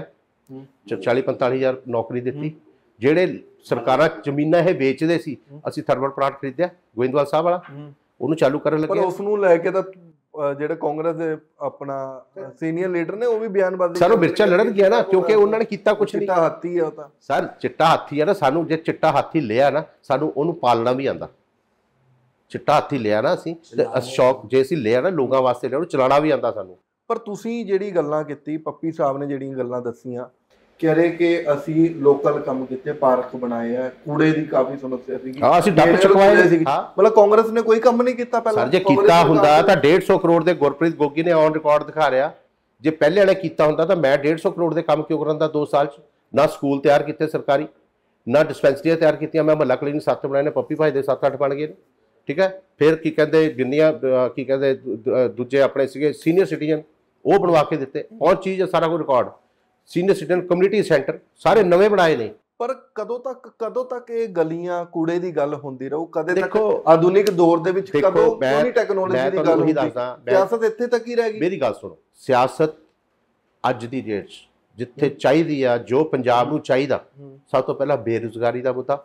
ਚਾਲੀ ਪੰਤਾਲੀ ਹਜ਼ਾਰ ਨੌਕਰੀ ਦਿੱਤੀ। ਜਿਹੜੇ ਸਰਕਾਰਾਂ ਜ਼ਮੀਨਾਂ ਇਹ ਵੇਚਦੇ ਸੀ, ਅਸੀਂ ਥਰਮਲ ਪਲਾਂਟ ਖਰੀਦਿਆ ਗੋਇੰਦਵਾਲ ਸਾਹਿਬ ਵਾਲਾ, ਉਹਨੂੰ ਚਾਲੂ ਕਰਨ ਲੱਗੇ। ਪਰ ਉਸ ਨੂੰ ਲੈ ਕੇ ਤਾਂ ਜਿਹੜੇ ਕਾਂਗਰਸ ਦੇ ਆਪਣਾ ਸੀਨੀਅਰ ਲੀਡਰ ਨੇ ਉਹ ਵੀ ਬਿਆਨਬਾਜ਼ੀ ਸਰ, ਉਹ ਮਿਰਚਾਂ ਲੜਨ ਗਿਆ ਨਾ, ਕਿਉਂਕਿ ਉਹਨਾਂ ਨੇ ਕੀਤਾ ਕੁਛ ਨਹੀਂ। ਚਿੱਟਾ ਹਾਥੀ ਆ ਉਹ ਤਾਂ ਸਰ, ਚਿੱਟਾ ਹਾਥੀ ਆ ਨਾ, ਸਾਨੂੰ ਜੇ ਚਿੱਟਾ ਹਾਥੀ ਲਿਆ ਨਾ, ਸਾਨੂੰ ਉਹਨੂੰ ਪਾਲਣਾ ਵੀ ਆਉਂਦਾ। ਚਿੱਟਾ ਹਾਥੀ ਲਿਆ ਨਾ ਅਸੀਂ, ਤੇ ਸ਼ੌਕ ਜੇ ਅਸੀਂ ਲਿਆ ਨਾ ਲੋਕਾਂ ਵਾਸਤੇ ਲਿਆ, ਉਹਨੂੰ ਚਲਾਉਣਾ ਵੀ ਆਉਂਦਾ ਸਾਨੂੰ। ਪਰ ਤੁਸੀਂ ਜਿਹੜੀ ਗੱਲਾਂ ਕੀਤੀ, ਪੱਪੀ ਸਾਹਿਬ ਨੇ ਜਿਹੜੀਆਂ ਗੱਲਾਂ ਦੱਸੀਆਂ, ਕਹਿ ਰਹੇ ਕਿ ਅਸੀਂ ਲੋਕਲ ਕੰਮ ਕੀਤੇ, ਪਾਰਕ ਬਣਾਏ ਆ, ਕੂੜੇ ਦੀ ਕਾਫੀ ਸਮੱਸਿਆ ਸੀਗੀ। ਹਾਂ, ਅਸੀਂ ਡੱਬ ਚੁਕਵਾਏ ਸੀ। ਮਤਲਬ ਕਾਂਗਰਸ ਨੇ ਕੋਈ ਕੰਮ ਨਹੀਂ ਕੀਤਾ ਪਹਿਲਾਂ। ਸਰ, ਜੇ ਕੀਤਾ ਹੁੰਦਾ ਤਾਂ ਡੇਢ ਸੌ ਕਰੋੜ ਦੇ ਗੁਰਪ੍ਰੀਤ ਗੋਗੀ ਨੇ ਔਨ ਰਿਕਾਰਡ ਦਿਖਾ ਰਿਹਾ, ਜੇ ਪਹਿਲੇ ਵਾਲੇ ਕੀਤਾ ਹੁੰਦਾ ਤਾਂ ਮੈਂ ਡੇਢ ਸੌ ਕਰੋੜ ਦੇ ਕੰਮ ਕਿਉਂ ਕਰਾਂਦਾ ਦੋ ਸਾਲ 'ਚ? ਨਾ ਸਕੂਲ ਤਿਆਰ ਕੀਤੇ ਸਰਕਾਰੀ, ਨਾ ਡਿਸਪੈਂਸਰੀਆਂ ਤਿਆਰ ਕੀਤੀਆਂ। ਮੈਂ ਮਹੱਲਾ ਕਲੀਨਿਕ ਸੱਤ ਬਣਾਏ ਨੇ, ਪੱਪੀ ਭਾਈ ਦੇ ਸੱਤ ਅੱਠ ਬਣ ਗਏ ਨੇ। ਠੀਕ ਹੈ, ਫਿਰ ਕੀ ਕਹਿੰਦੇ ਜਿੰਨੀਆਂ ਕੀ ਕਹਿੰਦੇ ਦੂਜੇ ਆਪਣੇ ਸੀਗੇ ਸੀਨੀਅਰ ਸਿਟੀਜ਼ਨ, ਉਹ ਬਣਵਾ ਕੇ ਦਿੱਤੇ। ਔਰ ਚੀਜ਼ ਹੈ ਸਾਰਾ ਕੁਝ record. Senior citizen community centre ਸਾਰੇ ਨਵੇਂ ਬਣਾਏ ਨੇ। ਪਰ ਕਦੋਂ ਤੱਕ ਕਦੋਂ ਤੱਕ ਇਹ ਗਲੀਆਂ ਕੂੜੇ ਦੀ ਗੱਲ ਹੁੰਦੀ ਰਹੂ? ਕਦੇ ਤੱਕ ਆਧੁਨਿਕ ਦੌਰ ਦੇ ਵਿੱਚ ਕਦੋਂ ਕੋਈ ਟੈਕਨੋਲੋਜੀ ਦੀ ਗੱਲ ਹੁੰਦੀ? ਸਿਆਸਤ ਇੱਥੇ ਤੱਕ ਹੀ ਰਹਿ ਗਈ। ਮੇਰੀ ਗੱਲ ਸੁਣੋ, ਸਿਆਸਤ ਅੱਜ ਦੀ ਡੇਟ 'ਚ ਜਿੱਥੇ ਚਾਹੀਦੀ ਆ, ਜੋ ਪੰਜਾਬ ਨੂੰ ਚਾਹੀਦਾ, ਸਭ ਤੋਂ ਪਹਿਲਾਂ ਬੇਰੁਜ਼ਗਾਰੀ ਦਾ ਮੁੱਦਾ,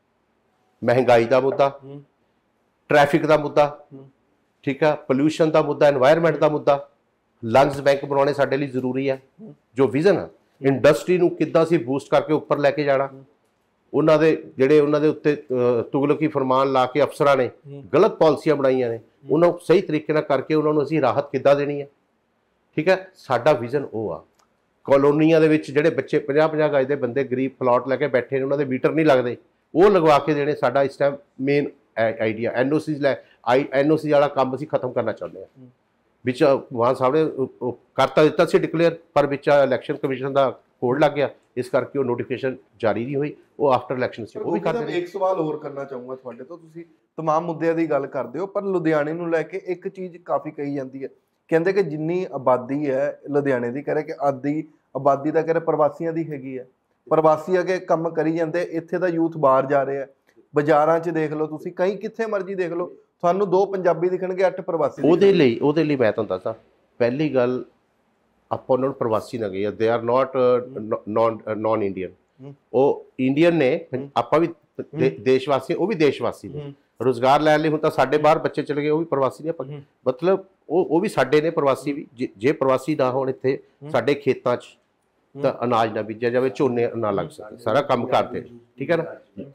ਮਹਿੰਗਾਈ ਦਾ ਮੁੱਦਾ, ਟ੍ਰੈਫਿਕ ਦਾ ਮੁੱਦਾ, ਠੀਕ ਆ, ਪੋਲਿਊਸ਼ਨ ਦਾ ਮੁੱਦਾ, এনवायरमेंट ਦਾ ਮੁੱਦਾ, ਲੰਗਸ ਬੈਂਕ ਬਣਾਉਣੇ ਸਾਡੇ ਲਈ ਜ਼ਰੂਰੀ ਹੈ। ਜੋ ਵਿਜ਼ਨ ਆ ਇੰਡਸਟਰੀ ਨੂੰ ਕਿੱਦਾਂ ਅਸੀਂ ਬੂਸਟ ਕਰਕੇ ਉੱਪਰ ਲੈ ਕੇ ਜਾਣਾ, ਉਹਨਾਂ ਦੇ ਜਿਹੜੇ ਉਹਨਾਂ ਦੇ ਉੱਤੇ ਤੁਗਲਕੀ ਫਰਮਾਨ ਲਾ ਕੇ ਅਫਸਰਾਂ ਨੇ ਗਲਤ ਪਾਲਿਸੀਆਂ ਬਣਾਈਆਂ ਨੇ, ਉਹਨਾਂ ਨੂੰ ਸਹੀ ਤਰੀਕੇ ਨਾਲ ਕਰਕੇ ਉਹਨਾਂ ਨੂੰ ਅਸੀਂ ਰਾਹਤ ਕਿੱਦਾਂ ਦੇਣੀ ਹੈ। ਠੀਕ ਹੈ, ਸਾਡਾ ਵਿਜ਼ਨ ਉਹ ਆ। ਕਲੋਨੀਆਂ ਦੇ ਵਿੱਚ ਜਿਹੜੇ ਬੱਚੇ ਪੰਜਾਹ ਪੰਜਾਹ ਗਜ ਦੇ ਬੰਦੇ ਗਰੀਬ ਪਲਾਟ ਲੈ ਕੇ ਬੈਠੇ ਨੇ, ਉਹਨਾਂ ਦੇ ਮੀਟਰ ਨਹੀਂ ਲੱਗਦੇ, ਉਹ ਲਗਵਾ ਕੇ ਦੇਣੇ ਸਾਡਾ ਇਸ time main idea. N O C ਲੈ ਆਈ ਐਨ ਓ ਸੀ ਵਾਲਾ ਕੰਮ ਅਸੀਂ ਖਤਮ ਕਰਨਾ ਚਾਹੁੰਦੇ ਹਾਂ। ਵਿੱਚ ਮਾਨ ਸਾਹਿਬ ਨੇ ਕਰਤਾ ਦਿੱਤਾ ਸੀ ਡਿਕਲੇਅਰ, ਪਰ ਵਿੱਚ ਇਲੈਕਸ਼ਨ ਕਮਿਸ਼ਨ ਦਾ ਕੋਡ ਲੱਗ ਗਿਆ, ਇਸ ਕਰਕੇ ਉਹ ਨੋਟੀਫਿਕੇਸ਼ਨ ਜਾਰੀ ਨਹੀਂ ਹੋਈ। ਉਹ ਆਫਟਰ ਇਲੈਕਸ਼ਨ ਸੀ, ਉਹ ਵੀ ਕਰਦੇ ਨੇ। ਇੱਕ ਸਵਾਲ ਹੋਰ ਕਰਨਾ ਚਾਹੂੰਗਾ ਤੁਹਾਡੇ ਤੋਂ। ਤੁਸੀਂ तमाम ਮੁੱਦਿਆਂ ਦੀ ਗੱਲ ਕਰਦੇ ਹੋ, ਪਰ ਲੁਧਿਆਣੇ ਨੂੰ ਲੈ ਕੇ ਇੱਕ ਚੀਜ਼ ਕਾਫੀ ਕਹੀ ਜਾਂਦੀ ਹੈ। ਕਹਿੰਦੇ ਕਿ ਜਿੰਨੀ ਆਬਾਦੀ ਹੈ ਲੁਧਿਆਣੇ ਦੀ, ਕਹ ਰਹੇ ਕਿ ਆਦੀ ਆਬਾਦੀ ਦਾ ਕਹ ਰਹੇ ਪ੍ਰਵਾਸੀਆਂ ਦੀ ਹੈਗੀ ਹੈ। ਪ੍ਰਵਾਸੀ ਅੱਗੇ ਕੰਮ ਕਰੀ ਜਾਂਦੇ, ਇੱਥੇ ਦਾ ਯੂਥ ਬਾਹਰ ਜਾ ਰਿਹਾ। ਬਾਜ਼ਾਰਾਂ 'ਚ ਦੇਖ ਲਓ ਤੁਸੀਂ, ਕਈ ਕਿੱਥੇ ਮਰਜ਼ੀ ਦੇਖ ਲਓ, ਤੁਹਾਨੂੰ ਦੋ ਪੰਜਾਬੀ ਦਿਖਣਗੇ, ਅੱਠ ਪ੍ਰਵਾਸੀ। ਉਹਦੇ ਲਈ ਉਹਦੇ ਲਈ ਮੈਂ ਤੁਹਾਨੂੰ ਦੱਸਾਂ, ਪਹਿਲੀ ਗੱਲ ਆਪਾਂ ਉਹਨਾਂ ਨੂੰ ਪ੍ਰਵਾਸੀ ਨਾ ਕਹੀਏ, they are not non non Indian. ਉਹ ਇੰਡੀਅਨ ਨੇ, ਆਪਾਂ ਵੀ ਦੇਸ਼ ਵਾਸੀ, ਉਹ ਵੀ ਦੇਸ਼ ਵਾਸੀ ਨੇ। ਰੁਜ਼ਗਾਰ ਲੈਣ ਲਈ ਹੁਣ ਤਾਂ ਸਾਡੇ ਬਾਹਰ ਬੱਚੇ ਚਲੇ ਗਏ, ਉਹ ਵੀ ਪ੍ਰਵਾਸੀ ਨੇ। ਮਤਲਬ ਉਹ ਉਹ ਵੀ ਸਾਡੇ ਨੇ ਪ੍ਰਵਾਸੀ ਵੀ। ਜੇ ਪ੍ਰਵਾਸੀ ਨਾ ਹੋਣ ਇੱਥੇ ਸਾਡੇ ਖੇਤਾਂ 'ਚ, ਤਾਂ ਅਨਾਜ ਨਾ ਬੀਜਿਆ ਜਾਵੇ, ਝੋਨੇ ਨਾ ਲੱਗ ਸਕੇ, ਸਾਰਾ ਕੰਮ ਕਰਦੇ। ਠੀਕ ਹੈ ਨਾ,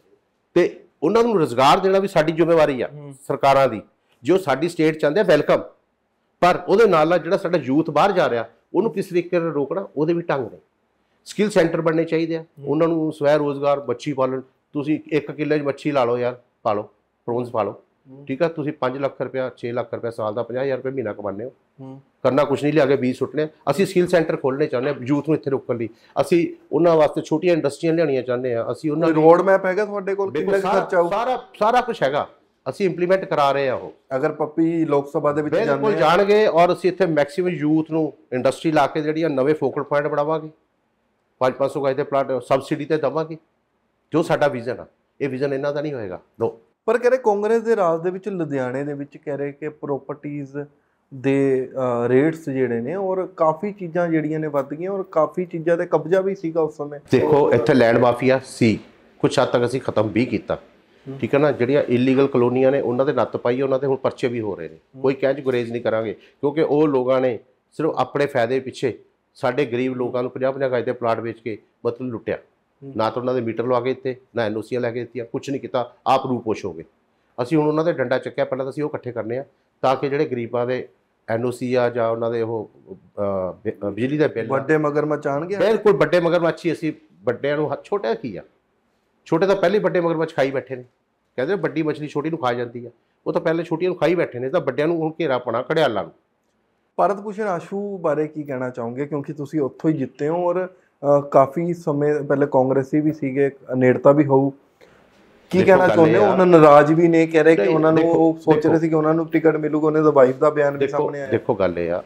ਤੇ ਉਹਨਾਂ ਨੂੰ ਰੁਜ਼ਗਾਰ ਦੇਣਾ ਵੀ ਸਾਡੀ ਜ਼ਿੰਮੇਵਾਰੀ ਆ ਸਰਕਾਰਾਂ ਦੀ। ਜੋ ਸਾਡੀ ਸਟੇਟ ਚਾਹੁੰਦੇ ਆ ਵੈਲਕਮ, ਪਰ ਉਹਦੇ ਨਾਲ ਨਾਲ ਜਿਹੜਾ ਸਾਡਾ ਯੂਥ ਬਾਹਰ ਜਾ ਰਿਹਾ, ਉਹਨੂੰ ਕਿਸ ਤਰੀਕੇ ਨਾਲ ਰੋਕਣਾ, ਉਹਦੇ ਵੀ ਢੰਗ ਨੇ। ਸਕਿੱਲ ਸੈਂਟਰ ਬਣਨੇ ਚਾਹੀਦੇ ਆ, ਉਹਨਾਂ ਨੂੰ ਸਵੈ ਰੋਜ਼ਗਾਰ, ਮੱਛੀ ਪਾਲਣ। ਤੁਸੀਂ ਇੱਕ ਕਿੱਲੇ 'ਚ ਮੱਛੀ ਲਾ ਲਓ ਯਾਰ, ਪਾ ਲਓ, ਪ੍ਰੋਨਸ ਪਾ ਲਓ। ਠੀਕ ਆ, ਤੁਸੀਂ ਪੰਜ ਲੱਖ ਰੁਪਇਆ ਛੇ ਲੱਖ ਰੁਪਇਆ ਸਾਲ ਦਾ, ਪੰਜਾਹ ਹਜ਼ਾਰ ਰੁਪਏ ਮਹੀਨਾ ਕਮਾਉਂਦੇ ਹੋ। ਕਰਨਾ ਕੁਛ ਨਹੀਂ, ਲਿਆ ਕੇ ਬੀਜ ਸੁੱਟਣੇ। ਅਸੀਂ ਸਕਿੱਲ ਸੈਂਟਰ ਖੋਲ੍ਹਣੇ ਚਾਹੁੰਦੇ ਹਾਂ ਯੂਥ ਨੂੰ ਇੱਥੇ ਰੋਕਣ ਲਈ। ਅਸੀਂ ਉਹਨਾਂ ਵਾਸਤੇ ਛੋਟੀਆਂ ਇੰਡਸਟਰੀਆਂ ਲਿਆਉਣੀਆਂ ਚਾਹੁੰਦੇ ਹਾਂ। ਅਸੀਂ ਉਹਨਾਂ ਰੋਡ ਮੈਪ ਹੈਗਾ ਤੁਹਾਡੇ ਕੋਲ? ਸਾਰਾ ਸਾਰਾ ਕੁਛ ਹੈਗਾ, ਅਸੀਂ ਇੰਪਲੀਮੈਂਟ ਕਰਾ ਰਹੇ ਹਾਂ। ਉਹ ਅਗਰ ਪੱਪੀ ਲੋਕ ਸਭਾ ਦੇ ਵਿੱਚ ਬਿਲਕੁਲ ਜਾਣਗੇ, ਔਰ ਅਸੀਂ ਇੱਥੇ ਮੈਕਸਿਮਮ ਯੂਥ ਨੂੰ ਇੰਡਸਟਰੀ ਲਾ ਕੇ ਜਿਹੜੀਆਂ ਨਵੇਂ ਫੋਕਲ ਪੁਆਇੰਟ ਬਣਾਵਾਂਗੇ, ਪੰਜ ਪੰਜ ਸੌ ਗਜ ਦੇ ਪਲਾਟ ਸਬਸਿਡੀ ਤੇ ਦੇਵਾਂਗੇ। ਜੋ ਸਾਡਾ ਵਿਜ਼ਨ ਆ, ਇਹ ਵਿਜ਼ਨ ਇਹਨਾਂ ਦਾ ਨਹੀਂ ਹੋਏਗਾ। ਨੋ। ਪਰ ਕਹਿ ਰਹੇ ਕਾਂਗਰਸ ਦੇ ਰਾਜ ਦੇ ਵਿੱਚ ਲੁਧਿਆਣੇ ਦੇ ਵਿੱਚ ਕਹਿ ਰਹੇ ਕਿ ਪ੍ਰੋਪਰਟੀਜ਼ ਦੇ ਰੇਟਸ ਜਿਹੜੇ ਨੇ, ਔਰ ਕਾਫੀ ਚੀਜ਼ਾਂ ਜਿਹੜੀਆਂ ਨੇ ਵੱਧ ਗਈਆਂ, ਔਰ ਕਾਫੀ ਚੀਜ਼ਾਂ ਤੇ ਕਬਜ਼ਾ ਵੀ ਸੀਗਾ ਉਸ ਸਮੇਂ। ਦੇਖੋ, ਇੱਥੇ ਲੈਂਡ ਮਾਫੀਆ ਸੀ, ਕੁਛ ਹੱਦ ਤੱਕ ਅਸੀਂ ਖਤਮ ਵੀ ਕੀਤਾ। ਠੀਕ ਹੈ ਨਾ, ਜਿਹੜੀਆਂ ਇਲੀਗਲ ਕਲੋਨੀਆਂ ਨੇ ਉਹਨਾਂ ਦੇ ਨੱਥ ਪਾਈ, ਉਹਨਾਂ ਦੇ ਹੁਣ ਪਰਚੇ ਵੀ ਹੋ ਰਹੇ ਨੇ। ਕੋਈ ਕਹਿ 'ਚ ਗੁਰੇਜ਼ ਨਹੀਂ ਕਰਾਂਗੇ, ਕਿਉਂਕਿ ਉਹ ਲੋਕਾਂ ਨੇ ਸਿਰਫ ਆਪਣੇ ਫਾਇਦੇ ਪਿੱਛੇ ਸਾਡੇ ਗਰੀਬ ਲੋਕਾਂ ਨੂੰ ਪੰਜਾਹ ਪੰਜਾਹ ਗਜ ਦੇ ਪਲਾਟ ਵੇਚ ਕੇ ਮਤਲਬ ਲੁੱਟਿਆ। ਨਾ ਤਾਂ ਉਹਨਾਂ ਦੇ ਮੀਟਰ ਲਵਾ ਕੇ ਦਿੱਤੇ, ਨਾ ਐਨ ਓ ਸੀਆਂ ਲੈ ਕੇ ਦਿੱਤੀਆਂ, ਕੁਛ ਨਹੀਂ ਕੀਤਾ। ਆਪ ਰੂਪੋਸ਼ ਹੋ ਗਏ। ਅਸੀਂ ਹੁਣ ਉਹਨਾਂ ਦੇ ਡੰਡਾ ਚੱਕਿਆ, ਪਹਿਲਾਂ ਤਾਂ ਅਸੀਂ ਉਹ ਇਕੱਠੇ ਕਰਨੇ ਆ, ਤਾਂ ਕਿ ਜਿਹੜੇ ਗਰੀਬਾਂ ਦੇ ਐਨ ਓ ਸੀ ਆ, ਜਾਂ ਉਹਨਾਂ ਦੇ ਉਹ ਬਿਜਲੀ ਦਾ ਬਿੱਲ, ਵੱਡੇ ਮਗਰਮੱਛ ਆਉਣਗੇ। ਬਿਲਕੁਲ ਵੱਡੇ ਮਗਰਮੱਛ ਹੀ। ਅਸੀਂ ਵੱਡਿਆਂ ਨੂੰ, ਛੋਟਾ ਕੀ ਆ, ਛੋਟੇ ਤਾਂ ਪਹਿਲੇ ਵੱਡੇ ਮਗਰਮੱਛ ਖਾਈ ਬੈਠੇ ਨੇ। ਕਹਿੰਦੇ ਵੱਡੀ ਮਛਲੀ ਛੋਟੀ ਨੂੰ ਖਾ ਜਾਂਦੀ ਆ, ਉਹ ਤਾਂ ਪਹਿਲੇ ਛੋਟੀਆਂ ਨੂੰ ਖਾਈ ਬੈਠੇ ਨੇ। ਤਾਂ ਵੱਡਿਆਂ ਨੂੰ ਹੁਣ ਘੇਰਾ ਪਾਉਣਾ ਘੜਿਆਲਾਂ ਨੂੰ। ਭਾਰਤ ਭੂਸ਼ਣ ਆਸ਼ੂ ਬਾਰੇ ਕੀ ਕਹਿਣਾ ਚਾਹੋਗੇ? ਕਿਉਂਕਿ ਤੁਸੀਂ ਉੱਥੋਂ ਹੀ ਜਿੱਤੇ ਹੋ, ਔਰ ਕਾਫੀ ਸਮੇਂ ਪਹਿਲੇ ਕਾਂਗਰਸੀ ਵੀ ਸੀਗੇ, ਨੇੜਤਾ ਵੀ ਹੋਊ। ਕੀ ਕਹਿਣਾ ਚਾਹੁੰਦੇ ਹੋ? ਉਹਨਾਂ ਨਾਰਾਜ਼ ਵੀ ਨੇ, ਕਹਿ ਰਹੇ ਕਿ ਉਹਨਾਂ ਨੂੰ, ਉਹ ਸੋਚ ਰਹੇ ਸੀ ਕਿ ਉਹਨਾਂ ਨੂੰ ਟਿਕਟ ਮਿਲੂਗਾ। ਉਹਨਾਂ ਦਾ ਵਾਈਫ ਦਾ ਬਿਆਨ ਵੀ ਸਾਹਮਣੇ ਆਇਆ। ਦੇਖੋ, ਗੱਲ ਇਹ ਆ,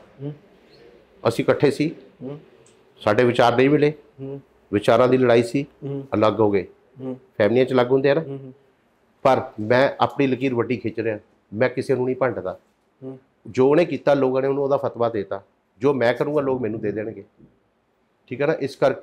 ਅਸੀਂ ਇਕੱਠੇ ਸੀ, ਸਾਡੇ ਵਿਚਾਰ ਨਹੀਂ ਮਿਲੇ, ਵਿਚਾਰਾਂ ਦੀ ਲੜਾਈ ਸੀ, ਅਲੱਗ ਹੋ ਗਏ। ਫੈਮਲੀਆਂ 'ਚ ਅਲੱਗ ਹੁੰਦੇ ਆ ਨਾ। ਪਰ ਮੈਂ ਆਪਣੀ ਲਕੀਰ ਵੱਡੀ ਖਿੱਚ ਰਿਹਾ, ਮੈਂ ਕਿਸੇ ਨੂੰ ਨਹੀਂ ਭੰਡਦਾ। ਜੋ ਉਹਨੇ ਕੀਤਾ, ਲੋਕਾਂ ਨੇ ਉਹਨੂੰ ਉਹਦਾ ਫਤਵਾ ਦੇਤਾ। ਜੋ ਮੈਂ ਕਰੂੰਗਾ, ਲੋਕ ਮੈਨੂੰ ਦੇ ਦੇਣਗੇ। ਠੀਕ ਹੈ ਨਾ, ਇਸ ਕਰਕੇ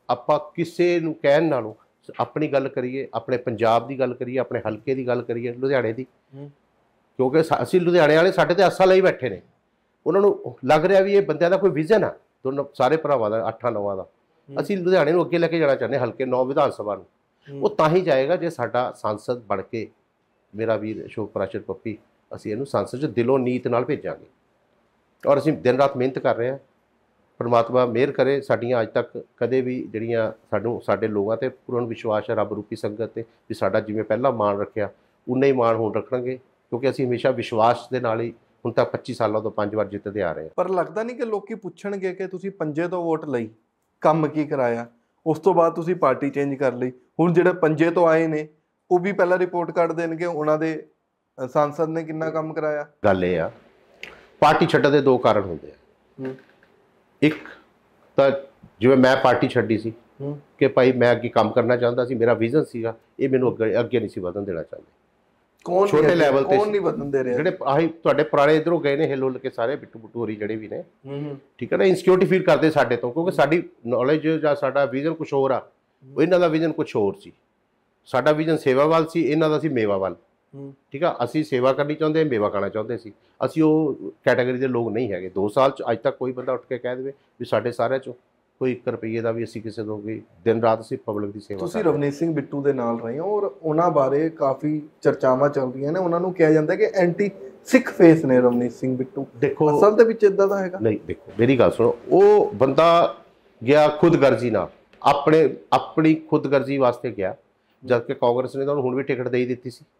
ਆਪਾਂ ਕਿਸੇ ਨੂੰ ਕਹਿਣ ਨਾਲੋਂ ਆਪਣੀ ਗੱਲ ਕਰੀਏ, ਆਪਣੇ ਪੰਜਾਬ ਦੀ ਗੱਲ ਕਰੀਏ, ਆਪਣੇ ਹਲਕੇ ਦੀ ਗੱਲ ਕਰੀਏ, ਲੁਧਿਆਣੇ ਦੀ, ਕਿਉਂਕਿ ਅਸੀਂ ਲੁਧਿਆਣੇ ਵਾਲੇ ਸਾਡੇ ਤੇ ਆਸਾਂ ਲਈ ਬੈਠੇ ਨੇ। ਉਹਨਾਂ ਨੂੰ ਲੱਗ ਰਿਹਾ ਵੀ ਇਹ ਬੰਦਿਆਂ ਦਾ ਕੋਈ ਵਿਜ਼ਨ ਆ, ਦੋਨੋਂ ਸਾਰੇ ਭਰਾਵਾਂ ਦਾ, ਅੱਠਾਂ ਨੌਵਾਂ ਦਾ। ਅਸੀਂ ਲੁਧਿਆਣੇ ਨੂੰ ਅੱਗੇ ਲੈ ਕੇ ਜਾਣਾ ਚਾਹੁੰਦੇ, ਹਲਕੇ ਨੌ ਵਿਧਾਨ ਸਭਾ ਨੂੰ। ਉਹ ਤਾਂ ਹੀ ਜਾਏਗਾ ਜੇ ਸਾਡਾ ਸੰਸਦ ਬਣ ਕੇ, ਮੇਰਾ ਵੀਰ ਅਸ਼ੋਕ ਪ੍ਰਾਸ਼ਰ ਪੱਪੀ, ਅਸੀਂ ਇਹਨੂੰ ਸੰਸਦ 'ਚ ਦਿਲੋਂ ਨੀਤ ਨਾਲ ਭੇਜਾਂਗੇ। ਔਰ ਅਸੀਂ ਦਿਨ ਰਾਤ ਮਿਹਨਤ ਕਰ ਰਹੇ ਹਾਂ। ਪਰਮਾਤਮਾ ਮਿਹਰ ਕਰੇ, ਸਾਡੀਆਂ ਅੱਜ ਤੱਕ ਕਦੇ ਵੀ ਜਿਹੜੀਆਂ ਸਾਨੂੰ ਸਾਡੇ ਲੋਕਾਂ 'ਤੇ ਪੂਰਨ ਵਿਸ਼ਵਾਸ ਹੈ ਰੱਬ ਰੂਪੀ ਸੰਗਤ 'ਤੇ, ਵੀ ਸਾਡਾ ਜਿਵੇਂ ਪਹਿਲਾਂ ਮਾਣ ਰੱਖਿਆ ਉਨਾ ਹੀ ਮਾਣ ਹੁਣ ਰੱਖਣਗੇ, ਕਿਉਂਕਿ ਅਸੀਂ ਹਮੇਸ਼ਾ ਵਿਸ਼ਵਾਸ ਦੇ ਨਾਲ ਹੀ ਹੁਣ ਤੱਕ ਪੱਚੀ ਸਾਲਾਂ ਤੋਂ ਪੰਜ ਵਾਰ ਜਿੱਤਦੇ ਆ ਰਹੇ ਹਾਂ। ਪਰ ਲੱਗਦਾ ਨਹੀਂ ਕਿ ਲੋਕੀ ਪੁੱਛਣਗੇ ਕਿ ਤੁਸੀਂ ਪੰਜੇ ਤੋਂ ਵੋਟ ਲਈ, ਕੰਮ ਕੀ ਕਰਾਇਆ, ਉਸ ਤੋਂ ਬਾਅਦ ਤੁਸੀਂ ਪਾਰਟੀ ਚੇਂਜ ਕਰ ਲਈ। ਹੁਣ ਜਿਹੜੇ ਪੰਜੇ ਤੋਂ ਆਏ ਨੇ ਉਹ ਵੀ ਪਹਿਲਾਂ ਰਿਪੋਰਟ ਕੱਢ ਦੇਣਗੇ ਉਹਨਾਂ ਦੇ ਸੰਸਦ ਨੇ ਕਿੰਨਾ ਕੰਮ ਕਰਾਇਆ। ਗੱਲ ਇਹ ਆ, ਪਾਰਟੀ ਛੱਡਣ ਦੇ ਦੋ ਕਾਰਨ ਹੁੰਦੇ ਆ। ਇੱਕ ਤਾਂ ਜਿਵੇਂ ਮੈਂ ਪਾਰਟੀ ਛੱਡੀ ਸੀ ਕਿ ਭਾਈ ਮੈਂ ਅੱਗੇ ਕੰਮ ਕਰਨਾ ਚਾਹੁੰਦਾ ਸੀ, ਮੇਰਾ ਵਿਜ਼ਨ ਸੀਗਾ, ਇਹ ਮੈਨੂੰ ਅੱਗੇ ਅੱਗੇ ਨਹੀਂ ਸੀ ਵਧਣ ਦੇਣਾ ਚਾਹੁੰਦੇ। ਕੌਣ ਛੋਟੇ ਲੈਵਲ ਤੇ ਕੌਣ ਨਹੀਂ ਵਧਣ ਦੇ ਰਿਹਾ? ਜਿਹੜੇ ਆਹੀ ਤੁਹਾਡੇ ਪੁਰਾਣੇ ਇਧਰੋਂ ਗਏ ਨੇ ਹਿੱਲ ਹੁੱਲ ਕੇ ਸਾਰੇ, ਬਿੱਟੂ ਬੁੱਟੂ ਹੋਰੀ ਜਿਹੜੇ ਵੀ ਨੇ, ਠੀਕ ਹੈ ਨਾ, ਇਨਸਿਕਿਉਰਿਟੀ ਫੀਲ ਕਰਦੇ ਸਾਡੇ ਤੋਂ, ਕਿਉਂਕਿ ਸਾਡੀ ਨੌਲੇਜ ਜਾਂ ਸਾਡਾ ਵਿਜ਼ਨ ਕੁਛ ਹੋਰ ਆ, ਇਹਨਾਂ ਦਾ ਵਿਜ਼ਨ ਕੁਛ ਹੋਰ ਸੀ। ਸਾਡਾ ਵਿਜ਼ਨ ਸੇਵਾ ਵੱਲ ਸੀ, ਇਹਨਾਂ ਦਾ ਸੀ ਮੇਵਾ ਵੱਲ। ਠੀਕ ਆ, ਅਸੀਂ ਸੇਵਾ ਕਰਨੀ ਚਾਹੁੰਦੇ, ਮੇਵਾ ਖਾਣਾ ਚਾਹੁੰਦੇ ਸੀ। ਅਸੀਂ ਉਹ ਕੈਟਾਗਰੀ ਦੇ ਲੋਕ ਨਹੀਂ ਹੈਗੇ। ਦੋ ਸਾਲ 'ਚ ਅੱਜ ਤੱਕ ਕੋਈ ਬੰਦਾ ਉੱਠ ਕੇ ਕਹਿ ਦੇਵੇ ਵੀ ਸਾਡੇ ਸਾਰਿਆਂ 'ਚੋਂ ਕੋਈ ਇੱਕ ਰੁਪਈਏ ਦਾ ਵੀ ਅਸੀਂ ਕਿਸੇ ਤੋਂ ਕੋਈ ਦਿਨ ਰਾਤ ਅਸੀਂ ਪਬਲਿਕ ਦੀ ਸੇਵਾ। ਤੁਸੀਂ ਰਵਨੀਤ ਸਿੰਘ ਬਿੱਟੂ ਦੇ ਨਾਲ ਰਹੇ ਹੋ ਔਰ ਉਹਨਾਂ ਬਾਰੇ ਕਾਫੀ ਚਰਚਾਵਾਂ ਚੱਲ ਰਹੀਆਂ ਨੇ। ਉਹਨਾਂ ਨੂੰ ਕਿਹਾ ਜਾਂਦਾ ਕਿ ਐਂਟੀ ਸਿੱਖ ਫੇਸ ਨੇ ਰਵਨੀਤ ਸਿੰਘ ਬਿੱਟੂ। ਦੇਖੋ ਅਸਲ ਦੇ ਵਿੱਚ ਇਦਾਂ ਦਾ ਹੈਗਾ ਨਹੀਂ। ਦੇਖੋ ਮੇਰੀ ਗੱਲ ਸੁਣੋ, ਉਹ ਬੰਦਾ ਗਿਆ ਖੁਦਗਰਜ਼ੀ ਨਾਲ, ਆਪਣੇ ਆਪਣੀ ਖੁਦਗਰਜ਼ੀ ਵਾਸਤੇ ਗਿਆ, ਜਦ ਕਿ ਕਾਂਗਰਸ ਨੇ ਤਾਂ ਉਹਨੂੰ ਹੁਣ ਵੀ ਟਿਕਟ ਦੇ ਹੀ ਦਿੱਤੀ ਸੀ।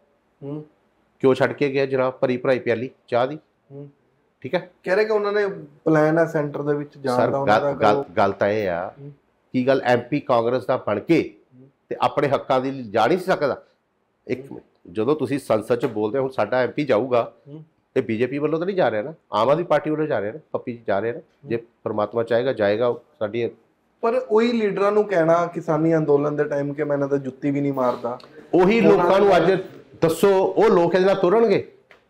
ਕਿਉਂ ਛੱਡ ਕੇ ਗਿਆ ਜਨਾਬ? ਭਰੀ ਭਰਾਈ ਪਿਆਲੀ ਚਾਹ ਦੀ। ਠੀਕ ਹੈ, ਕਹਿ ਰਹੇ ਕਿ ਉਹਨਾਂ ਨੇ ਪਲਾਨ ਹੈ ਸੈਂਟਰ ਦੇ ਵਿੱਚ ਜਾਣ ਦਾ। ਉਹਨਾਂ ਦਾ ਗੱਲ ਗੱਲ ਤਾਂ ਇਹ ਆ, ਕੀ ਗੱਲ ਐਮਪੀ ਕਾਂਗਰਸ ਦਾ ਬਣ ਕੇ ਤੇ ਆਪਣੇ ਹੱਕਾਂ ਦੀ ਜਾ ਨਹੀਂ ਸਕਦਾ? ਇੱਕ ਮਿੰਟ, ਜਦੋਂ ਤੁਸੀਂ ਸੰਸਦ 'ਚ ਬੋਲਦੇ ਹੋ, ਹੁਣ ਸਾਡਾ ਐਮਪੀ ਜਾਊਗਾ, ਇਹ ਬੀਜੇਪੀ ਵੱਲੋਂ ਤਾਂ ਨਹੀਂ ਜਾ ਰਿਹਾ ਨਾ, ਆਮ ਆਦਮੀ ਪਾਰਟੀ ਵੱਲੋਂ ਜਾ ਰਿਹਾ ਨਾ, ਪੱਪੀ ਜਾ ਰਹੇ ਨਾ। ਜੇ ਪਰਮਾਤਮਾ ਚਾਹੇਗਾ ਜਾਏਗਾ ਸਾਡੀ। ਪਰ ਉਹੀ ਲੀਡਰਾਂ ਨੂੰ ਕਹਿਣਾ ਕਿਸਾਨੀ ਅੰਦੋਲਨ ਦੇ ਟਾਈਮ ਕਿ ਮੈਂ ਇਹਨਾਂ ਦਾ ਜੁੱਤੀ ਵੀ ਨਹੀਂ ਮਾਰਦਾ, ਉਹੀ ਲੋਕਾਂ ਨੂੰ ਅੱਜ ਦੱਸੋ, ਉਹ ਲੋਕ ਇਹਦੇ ਨਾਲ ਤੁਰਨਗੇ,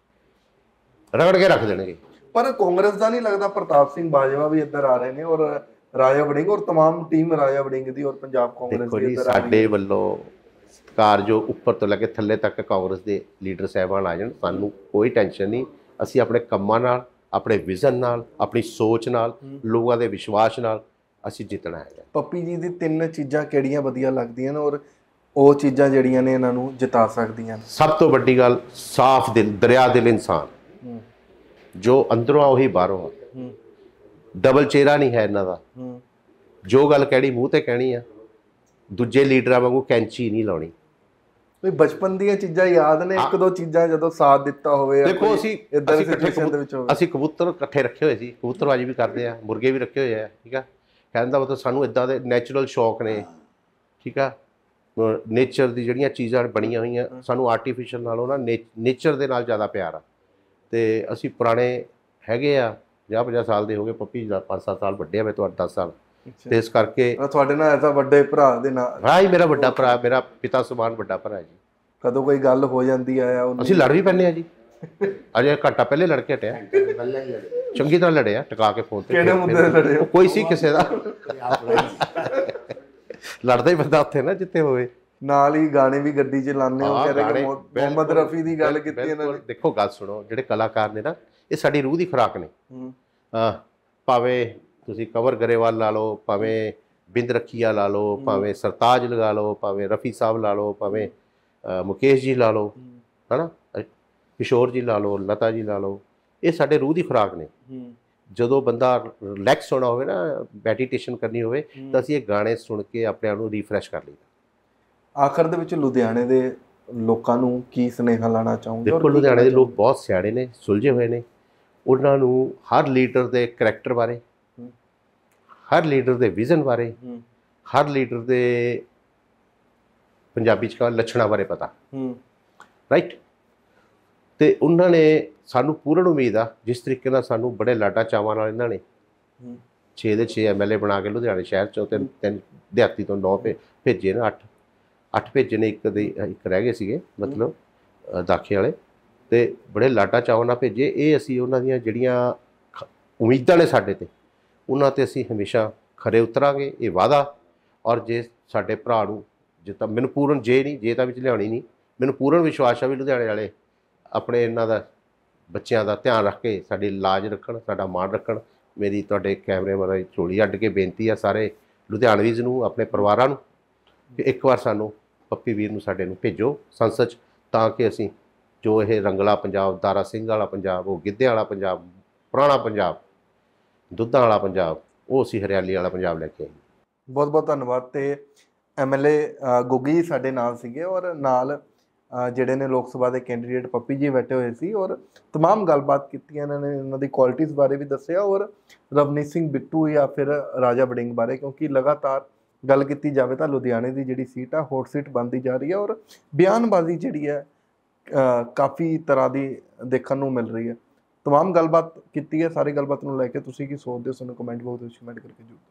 ਰਗੜ ਕੇ ਰੱਖ ਦੇਣਗੇ। ਪਰ ਕਾਂਗਰਸ ਦਾ ਨਹੀਂ ਲੱਗਦਾ ਪ੍ਰਤਾਪ ਸਿੰਘ ਬਾਜਵਾ ਵੀ ਇੱਧਰ ਆ ਰਹੇ ਨੇ ਔਰ ਰਾਜਾ ਵੜਿੰਗ ਔਰ तमाम ਟੀਮ ਰਾਜਾ ਵੜਿੰਗ ਦੀ ਔਰ ਪੰਜਾਬ ਕਾਂਗਰਸ ਦੀ ਇੱਧਰ ਆ ਰਹੀ ਹੈ। ਸਾਡੇ ਵੱਲੋਂ ਸਤਿਕਾਰ ਜੋ ਉੱਪਰ ਤੋਂ ਲੈ ਕੇ ਥੱਲੇ ਤੱਕ ਕਾਂਗਰਸ ਦੇ ਲੀਡਰ ਸਾਹਿਬਾਨ ਆ ਜਾਣ, ਸਾਨੂੰ ਕੋਈ ਟੈਨਸ਼ਨ ਨਹੀਂ। ਅਸੀਂ ਆਪਣੇ ਕੰਮਾਂ ਨਾਲ, ਆਪਣੇ ਵਿਜ਼ਨ ਨਾਲ, ਆਪਣੀ ਸੋਚ ਨਾਲ, ਲੋਕਾਂ ਦੇ ਵਿਸ਼ਵਾਸ ਨਾਲ ਅਸੀਂ ਜਿੱਤਣਾ ਹੈ। ਪੱਪੀ ਜੀ ਦੀ ਤਿੰਨ ਚੀਜ਼ਾਂ ਕਿਹੜੀਆਂ ਵਧੀਆ ਲੱਗਦੀਆਂ ਨੇ ਔਰ ਉਹ ਚੀਜ਼ਾਂ ਜਿਹੜੀਆਂ ਨੇ ਇਹਨਾਂ ਨੂੰ ਜਿਤਾ ਸਕਦੀਆਂ? ਸਭ ਤੋਂ ਵੱਡੀ ਗੱਲ, ਸਾਫ਼ ਦਿਲ, ਦਰਿਆ ਦਿਲ ਇਨਸਾਨ, ਜੋ ਅੰਦਰੋਂ ਆ ਉਹੀ ਬਾਹਰੋਂ ਆ। ਡਬਲ ਚਿਹਰਾ ਨਹੀਂ ਹੈ ਇਹਨਾਂ ਦਾ। ਜੋ ਗੱਲ ਕਹਿਣੀ ਮੂੰਹ ਤੇ ਕਹਿਣੀ ਆ, ਦੂਜੇ ਲੀਡਰਾਂ ਵਾਂਗੂ ਕੈਂਚੀ ਨਹੀਂ ਲਾਉਣੀ। ਕੋਈ ਬਚਪਨ ਦੀਆਂ ਚੀਜ਼ਾਂ ਯਾਦ ਨੇ? ਇੱਕ ਦੋ ਚੀਜ਼ਾਂ ਜਦੋਂ ਸਾਥ ਦਿੱਤਾ ਹੋਵੇ? ਦੇਖੋ ਅਸੀਂ ਅਸੀਂ ਕਬੂਤਰ ਇਕੱਠੇ ਰੱਖੇ ਹੋਏ ਸੀ, ਕਬੂਤਰਬਾਜੀ ਵੀ ਕਰਦੇ ਆ, ਮੁਰਗੇ ਵੀ ਰੱਖੇ ਹੋਏ ਆ। ਠੀਕ ਆ, ਕਹਿਣ ਦਾ ਮਤਲਬ ਸਾਨੂੰ ਇੱਦਾਂ ਦੇ ਨੈਚੁਰਲ ਸ਼ੌਕ ਨੇ। ਠੀਕ ਆ, ਨੇਚਰ ਦੀ ਜਿਹੜੀਆਂ ਚੀਜ਼ਾਂ ਬਣੀਆਂ ਹੋਈਆਂ, ਸਾਨੂੰ ਆਰਟੀਫਿਸ਼ਲ ਨਾਲੋਂ ਨਾ ਨੇਚਰ ਦੇ ਨਾਲ ਜ਼ਿਆਦਾ ਪਿਆਰ ਆ। ਅਤੇ ਅਸੀਂ ਪੁਰਾਣੇ ਹੈਗੇ ਆ, ਪੰਜਾਹ ਪੰਜਾਹ ਸਾਲ ਦੇ ਹੋ ਗਏ। ਪੱਪੀ ਪੰਜ ਸੱਤ ਸਾਲ ਵੱਡੇ ਆ, ਮੈਂ ਤੁਹਾਡੇ ਦਸ ਸਾਲ। ਤੇ ਇਸ ਕਰਕੇ ਤੁਹਾਡੇ ਨਾਲ ਐਸਾ ਵੱਡੇ ਭਰਾ ਦੇ ਨਾਲ? ਹਾਂ ਹੀ, ਮੇਰਾ ਵੱਡਾ ਭਰਾ, ਮੇਰਾ ਪਿਤਾ ਸਮਾਨ ਵੱਡਾ ਭਰਾ ਜੀ। ਕਦੋਂ ਕੋਈ ਗੱਲ ਹੋ ਜਾਂਦੀ ਆ? ਅਸੀਂ ਲੜ ਵੀ ਪੈਂਦੇ ਆ ਜੀ। ਅਜੇ ਘੰਟਾ ਪਹਿਲੇ ਲੜ ਕੇ ਹਟਿਆ, ਚੰਗੀ ਤਰ੍ਹਾਂ ਲੜਿਆ, ਟਿਕਾ ਕੇ ਫੋਨ ਤੇ। ਕਿਹੜੇ ਮੁੱਦੇ ਤੇ ਲੜੇ? ਕੋਈ ਸੀ ਕਿਸੇ ਦਾ, ਲੜਦਾ ਹੀ ਬੰਦਾ ਉੱਥੇ ਨਾ ਜਿੱਥੇ ਹੋਵੇ। ਨਾਲ ਹੀ ਗਾਣੇ ਵੀ ਗੱਡੀ 'ਚ ਲਾਉਂਦੇ ਹੋ? ਕਹਿ ਰਹੇ ਮੁਹੰਮਦ ਰਫੀ ਦੀ ਗੱਲ ਕੀਤੀ ਇਹਨਾਂ ਨੇ। ਦੇਖੋ ਗੱਲ ਸੁਣੋ, ਜਿਹੜੇ ਕਲਾਕਾਰ ਨੇ ਨਾ, ਇਹ ਸਾਡੀ ਰੂਹ ਦੀ ਖੁਰਾਕ ਨੇ। ਭਾਵੇਂ ਤੁਸੀਂ ਕੰਵਰ ਗਰੇਵਾਲ ਲਾ ਲਓ, ਭਾਵੇਂ ਬਿੰਦ ਰੱਖੀਆ ਲਾ ਲਓ, ਭਾਵੇਂ ਸਰਤਾਜ ਲਗਾ ਲਓ, ਭਾਵੇਂ ਰਫੀ ਸਾਹਿਬ ਲਾ ਲਓ, ਭਾਵੇਂ ਮੁਕੇਸ਼ ਜੀ ਲਾ ਲਓ, ਹੈ ਨਾ, ਕਿਸ਼ੋਰ ਜੀ ਲਾ ਲਓ, ਲਤਾ ਜੀ ਲਾ ਲਓ, ਇਹ ਸਾਡੇ ਰੂਹ ਦੀ ਖੁਰਾਕ ਨੇ। ਜਦੋਂ ਬੰਦਾ ਰਿਲੈਕਸ ਹੋਣਾ ਹੋਵੇ ਨਾ, ਮੈਡੀਟੇਸ਼ਨ ਕਰਨੀ ਹੋਵੇ, ਤਾਂ ਅਸੀਂ ਇਹ ਗਾਣੇ ਸੁਣ ਕੇ ਆਪਣੇ ਆਪ ਨੂੰ ਰੀਫਰੈਸ਼ ਕਰ ਲਈਦਾ। ਆਖਰ ਦੇ ਵਿੱਚ ਲੁਧਿਆਣੇ ਦੇ ਲੋਕਾਂ ਨੂੰ ਕੀ ਸੁਨੇਹਾ ਲਾਣਾ ਚਾਹੋਗੇ? ਦੇਖੋ, ਲੁਧਿਆਣੇ ਦੇ ਲੋਕ ਬਹੁਤ ਸਿਆਣੇ ਨੇ, ਸੁਲਝੇ ਹੋਏ ਨੇ। ਉਹਨਾਂ ਨੂੰ ਹਰ ਲੀਡਰ ਦੇ ਕਰੈਕਟਰ ਬਾਰੇ, ਹਰ ਲੀਡਰ ਦੇ ਵਿਜ਼ਨ ਬਾਰੇ, ਹਰ ਲੀਡਰ ਦੇ ਪੰਜਾਬੀ 'ਚ ਕਹਿੰਦੇ ਲੱਛਣਾਂ ਬਾਰੇ ਪਤਾ, ਰਾਈਟ। ਅਤੇ ਉਹਨਾਂ ਨੇ ਸਾਨੂੰ ਪੂਰਨ ਉਮੀਦ ਆ, ਜਿਸ ਤਰੀਕੇ ਨਾਲ ਸਾਨੂੰ ਬੜੇ ਲਾਡਾ ਚਾਵਾਂ ਨਾਲ ਇਹਨਾਂ ਨੇ ਛੇ ਦੇ ਛੇ ਐਮ ਐਲ ਏ ਬਣਾ ਕੇ ਲੁਧਿਆਣੇ ਸ਼ਹਿਰ 'ਚੋਂ ਤਿੰਨ ਤਿੰਨ ਦਿਹਾਤੀ ਤੋਂ ਨੌ ਭੇ ਭੇਜੇ ਨਾ, ਅੱਠ ਅੱਠ ਭੇਜੇ ਨੇ, ਇੱਕ ਦੇ ਇੱਕ ਰਹਿ ਗਏ ਸੀਗੇ, ਮਤਲਬ ਦਾਖੇ ਵਾਲੇ, ਅਤੇ ਬੜੇ ਲਾਡਾ ਚਾਵਾਂ ਨਾਲ ਭੇਜੇ। ਇਹ ਅਸੀਂ ਉਹਨਾਂ ਦੀਆਂ ਜਿਹੜੀਆਂ ਉਮੀਦਾਂ ਨੇ ਸਾਡੇ 'ਤੇ, ਉਹਨਾਂ 'ਤੇ ਅਸੀਂ ਹਮੇਸ਼ਾ ਖਰੇ ਉਤਰਾਂਗੇ, ਇਹ ਵਾਅਦਾ। ਔਰ ਜੇ ਸਾਡੇ ਭਰਾ ਨੂੰ ਜੇ ਤਾਂ ਮੈਨੂੰ ਪੂਰਨ ਜੇ ਨਹੀਂ ਜੇ ਤਾਂ ਵਿੱਚ ਲਿਆਉਣੀ ਨਹੀਂ, ਮੈਨੂੰ ਪੂਰਨ ਵਿਸ਼ਵਾਸ ਆ ਵੀ ਲੁਧਿਆਣੇ ਵਾਲੇ ਆਪਣੇ ਇਹਨਾਂ ਦਾ ਬੱਚਿਆਂ ਦਾ ਧਿਆਨ ਰੱਖ ਕੇ ਸਾਡੀ ਲਾਜ ਰੱਖਣ, ਸਾਡਾ ਮਾਣ ਰੱਖਣ। ਮੇਰੀ ਤੁਹਾਡੇ ਕੈਮਰੇ ਵਾਲੇ ਝੋਲੀ ਅੱਡ ਕੇ ਬੇਨਤੀ ਆ ਸਾਰੇ ਲੁਧਿਆਣਵੀਜ਼ ਨੂੰ, ਆਪਣੇ ਪਰਿਵਾਰਾਂ ਨੂੰ, ਕਿ ਇੱਕ ਵਾਰ ਸਾਨੂੰ ਪੱਪੀ ਵੀਰ ਨੂੰ ਸਾਡੇ ਨੂੰ ਭੇਜੋ ਸੰਸਦ 'ਚ, ਤਾਂ ਕਿ ਅਸੀਂ ਜੋ ਇਹ ਰੰਗਲਾ ਪੰਜਾਬ, ਦਾਰਾ ਸਿੰਘ ਵਾਲਾ ਪੰਜਾਬ, ਉਹ ਗਿੱਧੇ ਵਾਲਾ ਪੰਜਾਬ, ਪੁਰਾਣਾ ਪੰਜਾਬ, ਦੁੱਧਾਂ ਵਾਲਾ ਪੰਜਾਬ, ਉਹ ਅਸੀਂ ਹਰਿਆਲੀ ਵਾਲਾ ਪੰਜਾਬ ਲੈ ਕੇ ਆਈਏ। ਬਹੁਤ ਬਹੁਤ ਧੰਨਵਾਦ। ਤੇ ਐਮਐਲਏ ਗੋਗੀ ਜੀ ਸਾਡੇ ਨਾਲ ਸੀਗੇ, ਔਰ ਨਾਲ ਜਿਹੜੇ ਨੇ ਲੋਕ ਸਭਾ ਦੇ ਕੈਂਡੀਡੇਟ ਪੱਪੀ ਜੀ ਬੈਠੇ ਹੋਏ ਸੀ, ਔਰ ਤਮਾਮ ਗੱਲਬਾਤ ਕੀਤੀ ਇਹਨਾਂ ਨੇ, ਇਹਨਾਂ ਦੀ ਕੁਆਲਿਟੀਜ਼ ਬਾਰੇ ਵੀ ਦੱਸਿਆ, ਔਰ ਰਵਨੀਤ ਸਿੰਘ ਬਿੱਟੂ ਜਾਂ ਫਿਰ ਰਾਜਾ ਵੜਿੰਗ ਬਾਰੇ, ਕਿਉਂਕਿ ਲਗਾਤਾਰ ਗੱਲ ਕੀਤੀ ਜਾਵੇ ਤਾਂ ਲੁਧਿਆਣੇ ਦੀ ਜਿਹੜੀ ਸੀਟ ਆ ਹੌਟ ਸੀਟ ਬਣਦੀ ਜਾ ਰਹੀ ਹੈ, ਔਰ ਬਿਆਨਬਾਜ਼ੀ ਜਿਹੜੀ ਹੈ ਕਾਫੀ ਤਰ੍ਹਾਂ ਦੀ ਦੇਖਣ ਨੂੰ ਮਿਲ ਰਹੀ ਹੈ। ਤਮਾਮ ਗੱਲਬਾਤ ਕੀਤੀ ਹੈ। ਸਾਰੀ ਗੱਲਬਾਤ ਨੂੰ ਲੈ ਕੇ ਤੁਸੀਂ ਕੀ ਸੋਚਦੇ ਹੋ, ਸਾਨੂੰ ਕਮੈਂਟ ਬਾਕਸ ਵਿੱਚ ਕਮੈਂਟ ਕਰਕੇ ਜਰੂਰ